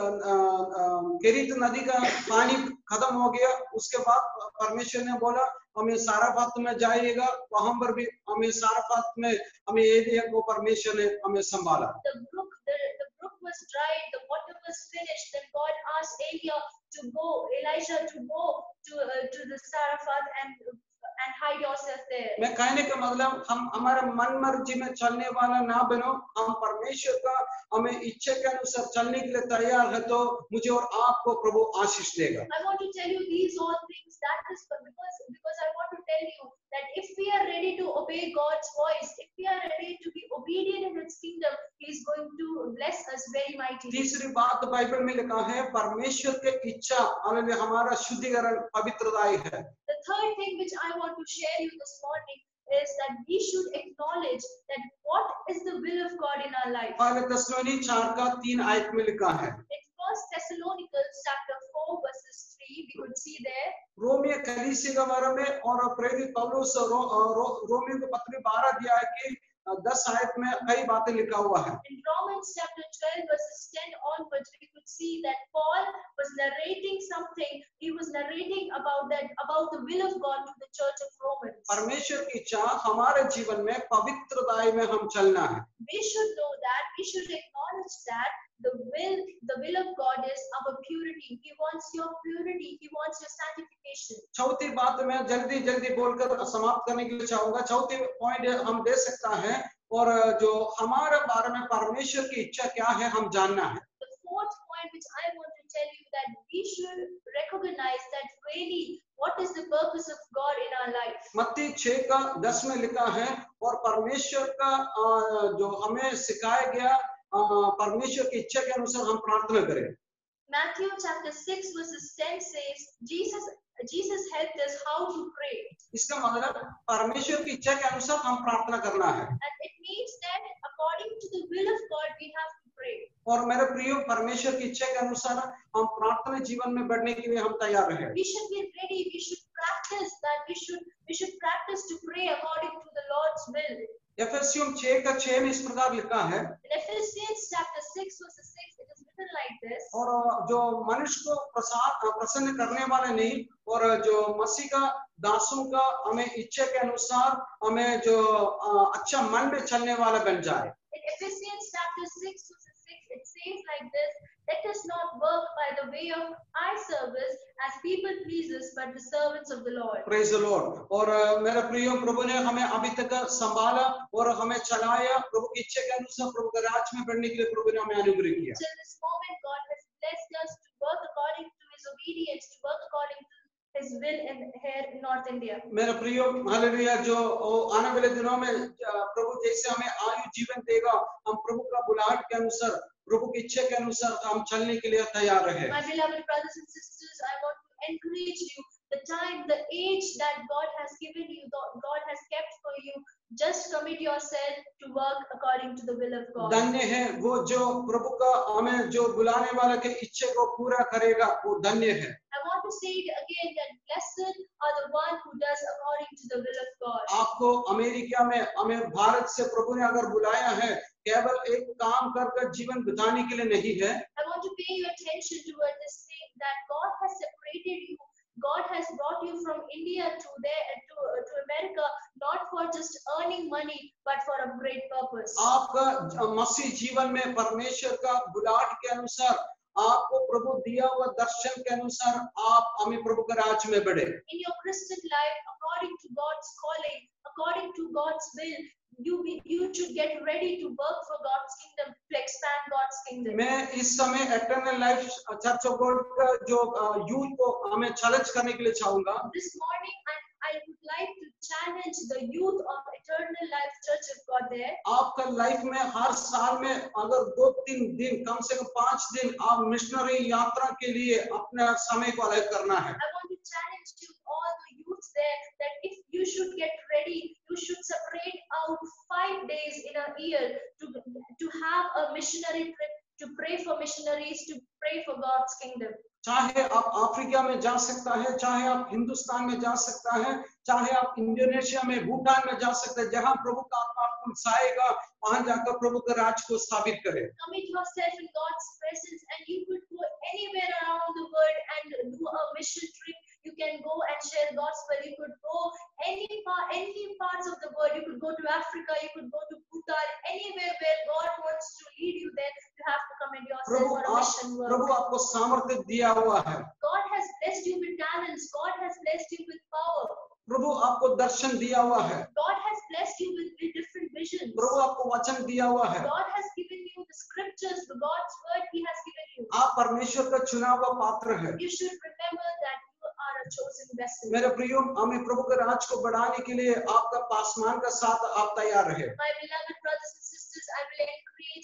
किरीत नदी का पानी खत्म हो गया उसके बाद परमेश्वर ने बोला हमें साराफात में जाइएगा वहां पर भी हमें साराफात में हमें एलिया को परमेश्वर ने हमें संभाला। The brook, the, the brook was dried, the water was finished. Then God asked Elijah to go, Elijah to go to uh, to the Sarafat and and hide yourself there. मैं कहने का मतलब हम हमारा मन मर्जी में चलने वाला ना बनो, हम परमेश्वर का हमें इच्छा के अनुसार चलने के लिए तैयार है तो मुझे और आपको प्रभु आशीष देगा। I want to tell you these all things. That is because because I want to tell you that if we are ready to obey God's voice, if we are ready to be obedient in His kingdom, He is going to bless us very mightily. तीसरी बात Bible में लिखा है परमेश्वर के इच्छा hallelujah हमारा शुद्धिकरण पवित्रता है। The third thing which I want to share you this morning, is that we should acknowledge that what is the will of God in our life. पहले थिस्सलुनी चार का तीन आयत में लिखा है, In First Thessalonians chapter four verses three, we could see there. Romeo कलीसिया के बारे में और प्रेरित पौलुस रो, रो, रोमियो को पत्री बारह दिया है कि दस आयत में कई बातें लिखा हुआ है। In Romans chapter twelve verses ten onwards, we could see that Paul was narrating something. He was narrating about that, about the will of God to the church of Romans. परमेश्वर की इच्छा हमारे जीवन में पवित्रता में हम चलना है। We should know that. We should acknowledge that the will, the will of God is our purity. He wants your purity. He wants your sanctification. चौथी बात मैं जल्दी जल्दी बोलकर समाप्त करने के लिए चाहूंगा। चौथी पॉइंट हम दे सकता है, और जो हमारे बारे में परमेश्वर की इच्छा क्या है हम जानना है। The fourth point which I want to tell you, that we should recognize that really what is the purpose of God in our life. मत्ती छह का दस में लिखा है, और परमेश्वर का जो हमें सिखाया गया परमेश्वर की इच्छा के अनुसार हम प्रार्थना करें। Matthew chapter six verses ten says, Jesus Jesus helped us how to pray. इसका मतलब परमेश्वर की इच्छा के अनुसार हम प्रार्थना करना है। And it means that according to the will of God we have to pray. और मेरे प्रियो, परमेश्वर की इच्छा के अनुसार हम प्रार्थना जीवन में बढ़ने के लिए हम तैयार रहे। We should be ready. We should practice that. We should we should practice to pray according to the Lord's will. एफेसियों छह का छह में इस प्रकार लिखा है, In Ephesians chapter six verse six, it is written like this. और जो मनुष्य को प्रसाद प्रसन्न करने वाले नहीं, और जो मसीह का दासों का हमें इच्छा के अनुसार हमें जो अच्छा मन में चलने वाला बन जाए। In Ephesians chapter six verse six, it says like this: Let us not work by the way of eye service as people pleasers, but the servants of the Lord. Praise the Lord. और मेरे प्रियो, प्रभु ने हमें अभी तक संभाला और हमें चलाया प्रभु की इच्छा के अनुसार प्रभु के राज्य में बढ़ने के लिए प्रभु ने हमें अनुग्रह किया। Till this moment, God has blessed us to work according to His obedience, to work according to His will in here in North India. मेरे प्रियो, हालेलुया, जो आने वाले दिनों में प्रभु जैसे हमें आयु जीवन देगा, हम प्रभु का बुलाहट के अनुसार प्रभु की इच्छा के अनुसार हम चलने के लिए तैयार रहे। My beloved brothers and sisters, I want to encourage you. The time, the age that God has given you, God has kept for you, just commit yourself to work according to the will of God. धन्य है वो जो प्रभु का हमें जो बुलाने वाले के इच्छा को पूरा करेगा, वो धन्य है। I want to say it again that blessed are the one who does according to the will of God. आपको अमेरिका में, हमें भारत से प्रभु ने अगर बुलाया है, केवल एक काम कर कर जीवन बिताने के लिए नहीं है। I want to pay your attention toward this thing that God has separated you. God has brought you from India to there to, to America, not for just earning money, but for a great purpose. आपका मसीह जीवन में परमेश्वर का बुलाहट के अनुसार, आपको प्रभु दिया हुआ दर्शन के अनुसार आप हमें प्रभु के राज्य में बढ़े। In your Christian life, according to God's calling, according to God's will, you be, you should get ready to work for God's kingdom, to expand God's kingdom. मैं इस समय eternal life church of God का जो youth को हमें challenge करने के लिए चाहूंगा। This morning, I, I would like to challenge the youth of Eternal Life Church of God there. आपका लाइफ में हर साल में अगर दो तीन दिन, कम से कम पांच दिन आप मिशनरी यात्रा के लिए अपने समय को अलग करना है। I want to challenge you, all the youth there, that if you should get ready, you should separate out five days in a year to, to have a missionary trip, to pray for missionaries, to pray for God's kingdom. चाहे आप Africa में जा सकता है, चाहे आप हिंदुस्तान में जा सकता है, चाहे आप इंडोनेशिया में, भूटान में जा सकते हैं, जहां प्रभु का आत्मा आपको उकसाएगा, वहां जाकर प्रभु के राज्य को स्थापित करें। Commit yourself in God's presence, and you could go anywhere around the world and do a mission trip. You can go and share gospel. You could go any part, any parts of the world. You could go to Africa. You could go to Bhutan. Anywhere where God wants to lead you, there you have to commit yourself Prabhu for a आप mission work. प्रभु आपको सामर्थ्य दिया हुआ है। God has blessed you with talents. God has blessed you with power. प्रभु आपको दर्शन दिया हुआ है। God has blessed you with, with different visions. प्रभु आपको वचन दिया हुआ है। God has given you the scriptures, the God's word He has given you. आप परमेश्वर का चुना हुआ पात्र है। You should remember that you are a chosen vessel. मेरे प्रियो, हमें प्रभु के राज को बढ़ाने के लिए आपका पासमान का साथ आप तैयार रहे। My beloved brothers and sisters, I will encourage you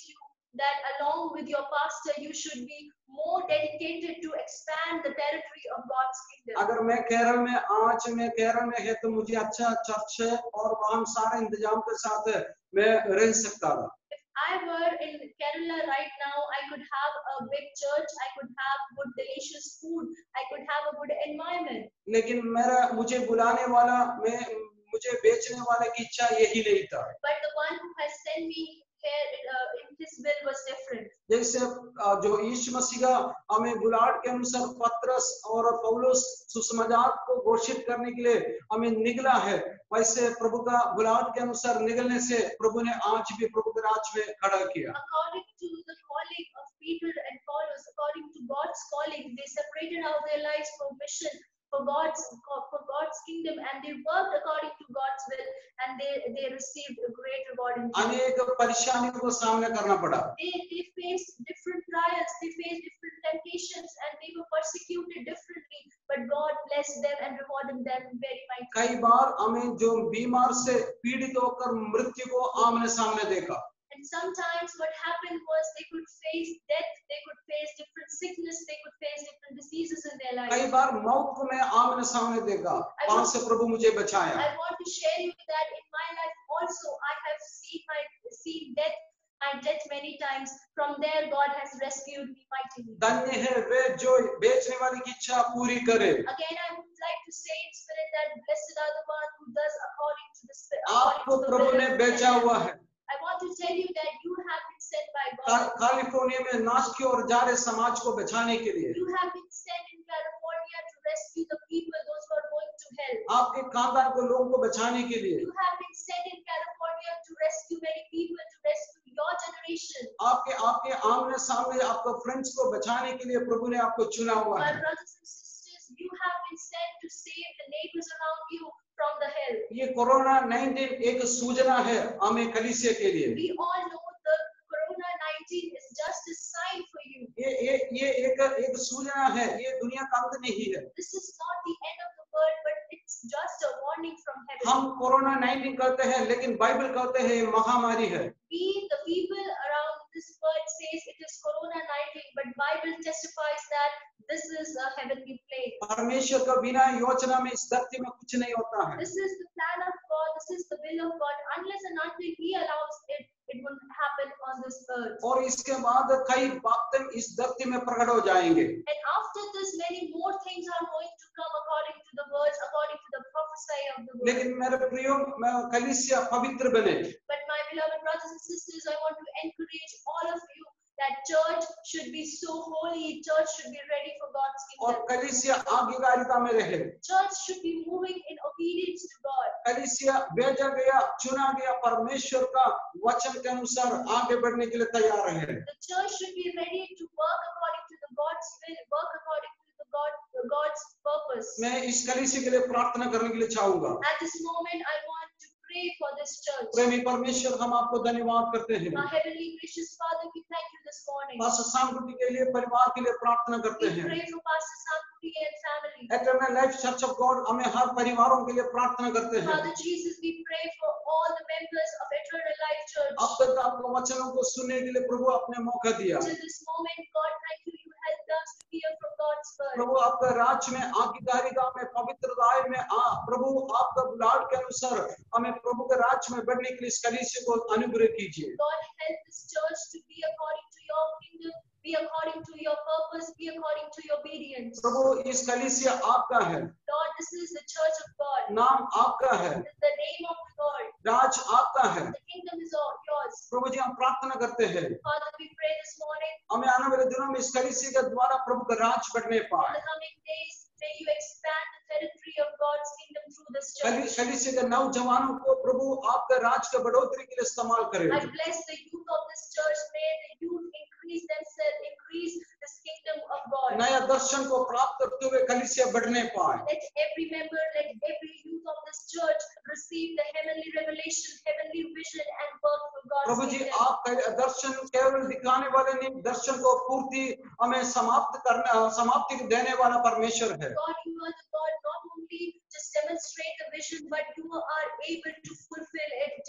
that along with your pastor, you should be more dedicated to expand the territory of God's kingdom. अगर मैं केरल में आज मैं केरल में है तो मुझे अच्छा चर्च है और वहाँ सारे इंतजाम के साथ मैं रह सकता था। If I were in Kerala right now, I could have a big church, I could have good delicious food, I could have a good environment. लेकिन मेरा मुझे बुलाने वाला मैं मुझे बेचने वाले की इच्छा यही नहीं था। But the one who has sent me here uh, in his will was different. जैसे जो यीशु मसीह का हमें बुलाहट के अनुसार पत्रस और पौलुस सुसमाचार को घोषित करने के लिए हमें निकला है, वैसे प्रभु का बुलाहट के अनुसार निकलने से प्रभु ने आज भी प्रभु के राज में खड़ा किया। According to the calling of Peter and Paulus, according to God's calling, they separated out their lives for mission, for God's for God's kingdom, and they worked according to God's will, and they they received a great reward in Jesus. अनेक परेशानियों को सामना करना पड़ा। They they faced different trials, they faced different temptations, and they were persecuted differently. But God blessed them and rewarded them very mightily. कई बार हमें जो बीमार से पीड़ित होकर मृत्यु को आमने सामने देखा। And sometimes what happened was they could face death, they could face different sickness, they could face different diseases in their life. कई बार मौत को मैं आमने सामने देखा, वहां से प्रभु मुझे बचाया। I want to share you that in my life also I have seen my seen death, my death many times. From there God has rescued me mightily. धन्य है वे जो बेचने वाले की इच्छा पूरी करे। Again, I would like to say in spirit that blessed are the one who does according to the spirit. आपको प्रभु ने बेचा हुआ है। I want to tell you that you have been sent by God. California में नास्की और जारे समाज को बचाने के लिए You have been sent in California to rescue the people, those who are going to hell. आपके खानदान को लोगों को बचाने के लिए You have been sent in California to rescue many people, to rescue your generation. आपके आपके आमने सामने आपके फ्रेंड्स को बचाने के लिए प्रभु ने आपको चुना हुआ My है। brothers and sisters, you have been sent to save the neighbors around you from the hell. ये कोरोना उन्नीस एक सूचना है हमें कलीसिया के लिए। We all know the corona nineteen is just a sign for you. ये ये ये एक एक सूचना है, ये दुनिया का अंत नहीं है। This is not the end of the world, but it's just a warning from heaven. हम कोरोना उन्नीस कहते हैं, लेकिन बाइबल कहते हैं ये महामारी है। We, the people around this world, says it is corona nineteen, but Bible testifies that this is a heavenly plague. परमेश्वर का बिना योजना में इस धरती में कुछ नहीं होता है। This is the plan of God. This is the will of God. Unless and until He allows it, it will happen on this earth. और इसके बाद कई बातें इस धरती में प्रकट हो जाएंगे। And after this, many more things are going to come according to the words, according to the prophecy of the word. लेकिन मेरे प्रियो कलीसिया पवित्र बने। But my beloved brothers and sisters, I want to encourage all of you that church should be so holy. Church should be ready for God's और kingdom. कलीसिया आज्ञाकारिता में रहे। Church should be moving in obedience to God. कलीसिया भेजा गया चुना गया परमेश्वर का वचन के अनुसार आगे बढ़ने के लिए तैयार है। The church should be ready to work according to the God's will, work according to the God, the God's purpose. मैं इस कलीसिया के लिए प्रार्थना करने के लिए चाहूंगा। At this moment, I want to pray for this church. प्रेमी परमेश्वर, हम आपको धन्यवाद करते हैं। Our heavenly gracious Father, we thank you this morning. Pastor Sankutty के लिए परिवार के लिए प्रार्थना करते We हैं। pray for Pastor Samkuti and family. Eternal life church of God हमें हर परिवारों के लिए प्रार्थना करते हैं। Father Jesus, we pray for all the members of Eternal Life Church. अब तक आपके वचनों को सुनने के लिए प्रभु आपने मौका दिया। Till this moment, God, thank you. You helped us to hear from God's word. प्रभु आपका राज्य में आज्ञाकारिता में पवित्रता में आ प्रभु आपका बुलाहट के अनुसार हमें प्रभु के राज्य में बढ़ने के लिए इस कलीसिया को अनुग्रह कीजिए। God, help this church to be according to your kingdom, be according to your purpose, be according to your obedience. प्रभु इस कलीसिया आपका है, Lord, this is the church of God. नाम आपका है, This is the name of the Lord. राज आपका है। The kingdom is all yours. प्रभु जी हम प्रार्थना करते हैं, Father, we pray this morning. हमें आने वाले दिनों में इस कलीसिया के द्वारा प्रभु का राज बढ़ने In पाए। the coming days, may you expand the territory of God's kingdom through this कली church. कलीसिया के नौजवानों को प्रभु आपका राज के बढ़ोतरी के लिए इस्तेमाल करें। I bless the youth of this church. May the youth increase themselves, increase this kingdom of God. नया दर्शन को प्राप्त करते हुए कलीसिया बढ़ने पाए। Let every member, let every youth of this church receive the heavenly revelation, heavenly vision, and work for God's Prabhu ji kingdom. आप दर्शन केवल दिखाने वाले नहीं, दर्शन को पूर्ति हमें समाप्त करना समाप्ति देने वाला परमेश्वर है। God, you are the God not only just demonstrate a vision, but you are able to fulfill it till the end.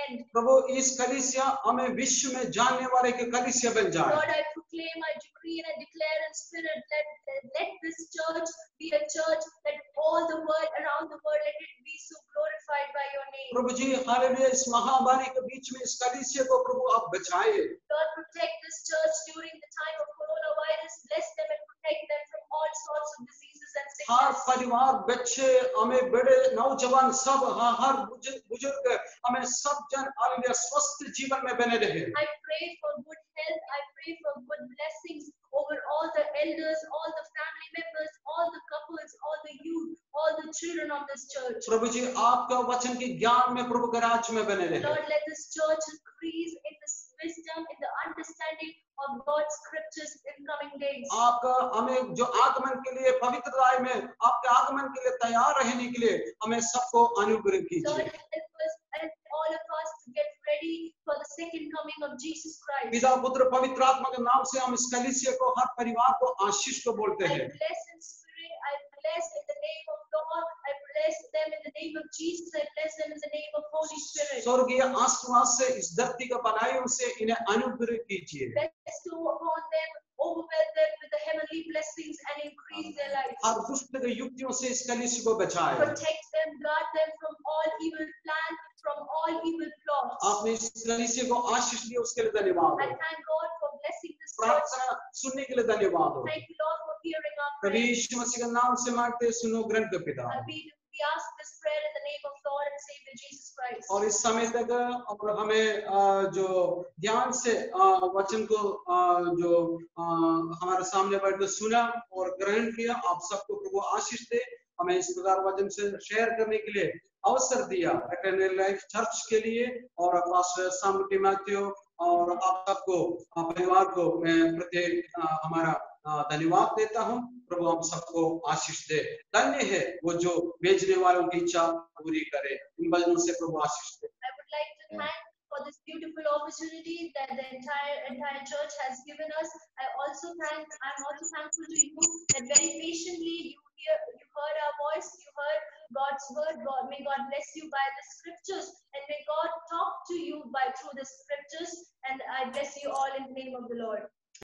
friend. प्रभु इस कलीसिया हमें विश्व में जानने वाले के कलीसिया बन जाए। Lord, I proclaim, I decree and I declare in spirit, let, let this church be a church that all the world, around the world, let it be so glorified by your name. प्रभु जी hallelujah, इस महामारी के बीच में इस कलीसिया को प्रभु आप बचाए। Lord, protect this church during the time of coronavirus. Bless them and protect them from all sorts of diseases and her sickness. परिवार, बच्चे, हमें बड़े, नौजवान, सब हाँ, हर बुजुर्ग बुजुर्ग हमें सब जन हालेलुया स्वस्थ जीवन में बने रहे। I pray for good health. I pray for good blessings over all the elders, all the family members, all the couples, all the youth, all the children of this church. प्रभु जी आपका वचन के ज्ञान में प्रभु के राज्य में बने रहे। Lord, let this church increase in this wisdom, in the understanding of God's scriptures in coming days. आपका हमें जो आगमन के लिए पवित्रता में आपके आगमन के लिए तैयार रहने के लिए हमें सबको अनुग्रह Lord, कीजिए। help us, help all of us to get ready for the second coming of Jesus Christ. पिता पुत्र पवित्र आत्मा के नाम से हम इस कलीसिया को, हर परिवार को आशीष को बोलते I हैं। bless in spirit, I bless in the name of God, I bless them in the name of Jesus, I bless them in the name of Holy Spirit. स्वर्गीय आशीर्वाद से इस धरती का बनायों से इन्हें अनुग्रह कीजिए। Bestow upon them, overwhelm them with the heavenly blessings and increase their lives. हर दुष्ट के युक्तियों से इस कलीसिया को बचाए। Protect them, guard them from all evil plans, from all evil plots. आपने इस कलीसिया को आशीष दिया उसके लिए धन्यवाद I हो। thank God for blessing this church. प्रार्थना सुनने के लिए धन्यवाद हो। Thank you, Lord, for hearing our Prabhu prayers. यीशु मसीह के नाम से मांगते हैं, सुनो ग्रहण के पिता। Uh, We we ask this prayer in the name of Lord and Savior Jesus Christ. और इस समय तक और हमें अ, जो ध्यान से अ, वचन को अ, जो अ, हमारे सामने बैठ कर सुना और ग्रहण किया, आप सबको प्रभु आशीष दे। हमें इस प्रकार वचन से शेयर करने के लिए अवसर दिया एटर्नल लाइफ चर्च के लिए और पास्टर सामुटी मैथ्यू और आप सबको अ, परिवार को मैं प्रत्येक अ, हमारा अ, धन्यवाद देता हूँ। प्रभु हम सबको आशीष दे। धन्य है वो जो भेजने वालों की इच्छा पूरी करे। इन वचनों से प्रभु आशीष दे। I would like to thank for this beautiful opportunity that the entire entire church has given us. I also thank I'm also thankful to you that very patiently you hear you heard our voice, you heard God's word. God may God bless you by the scriptures and may God talk to you by through the scriptures. And I bless you all in the name of the Lord.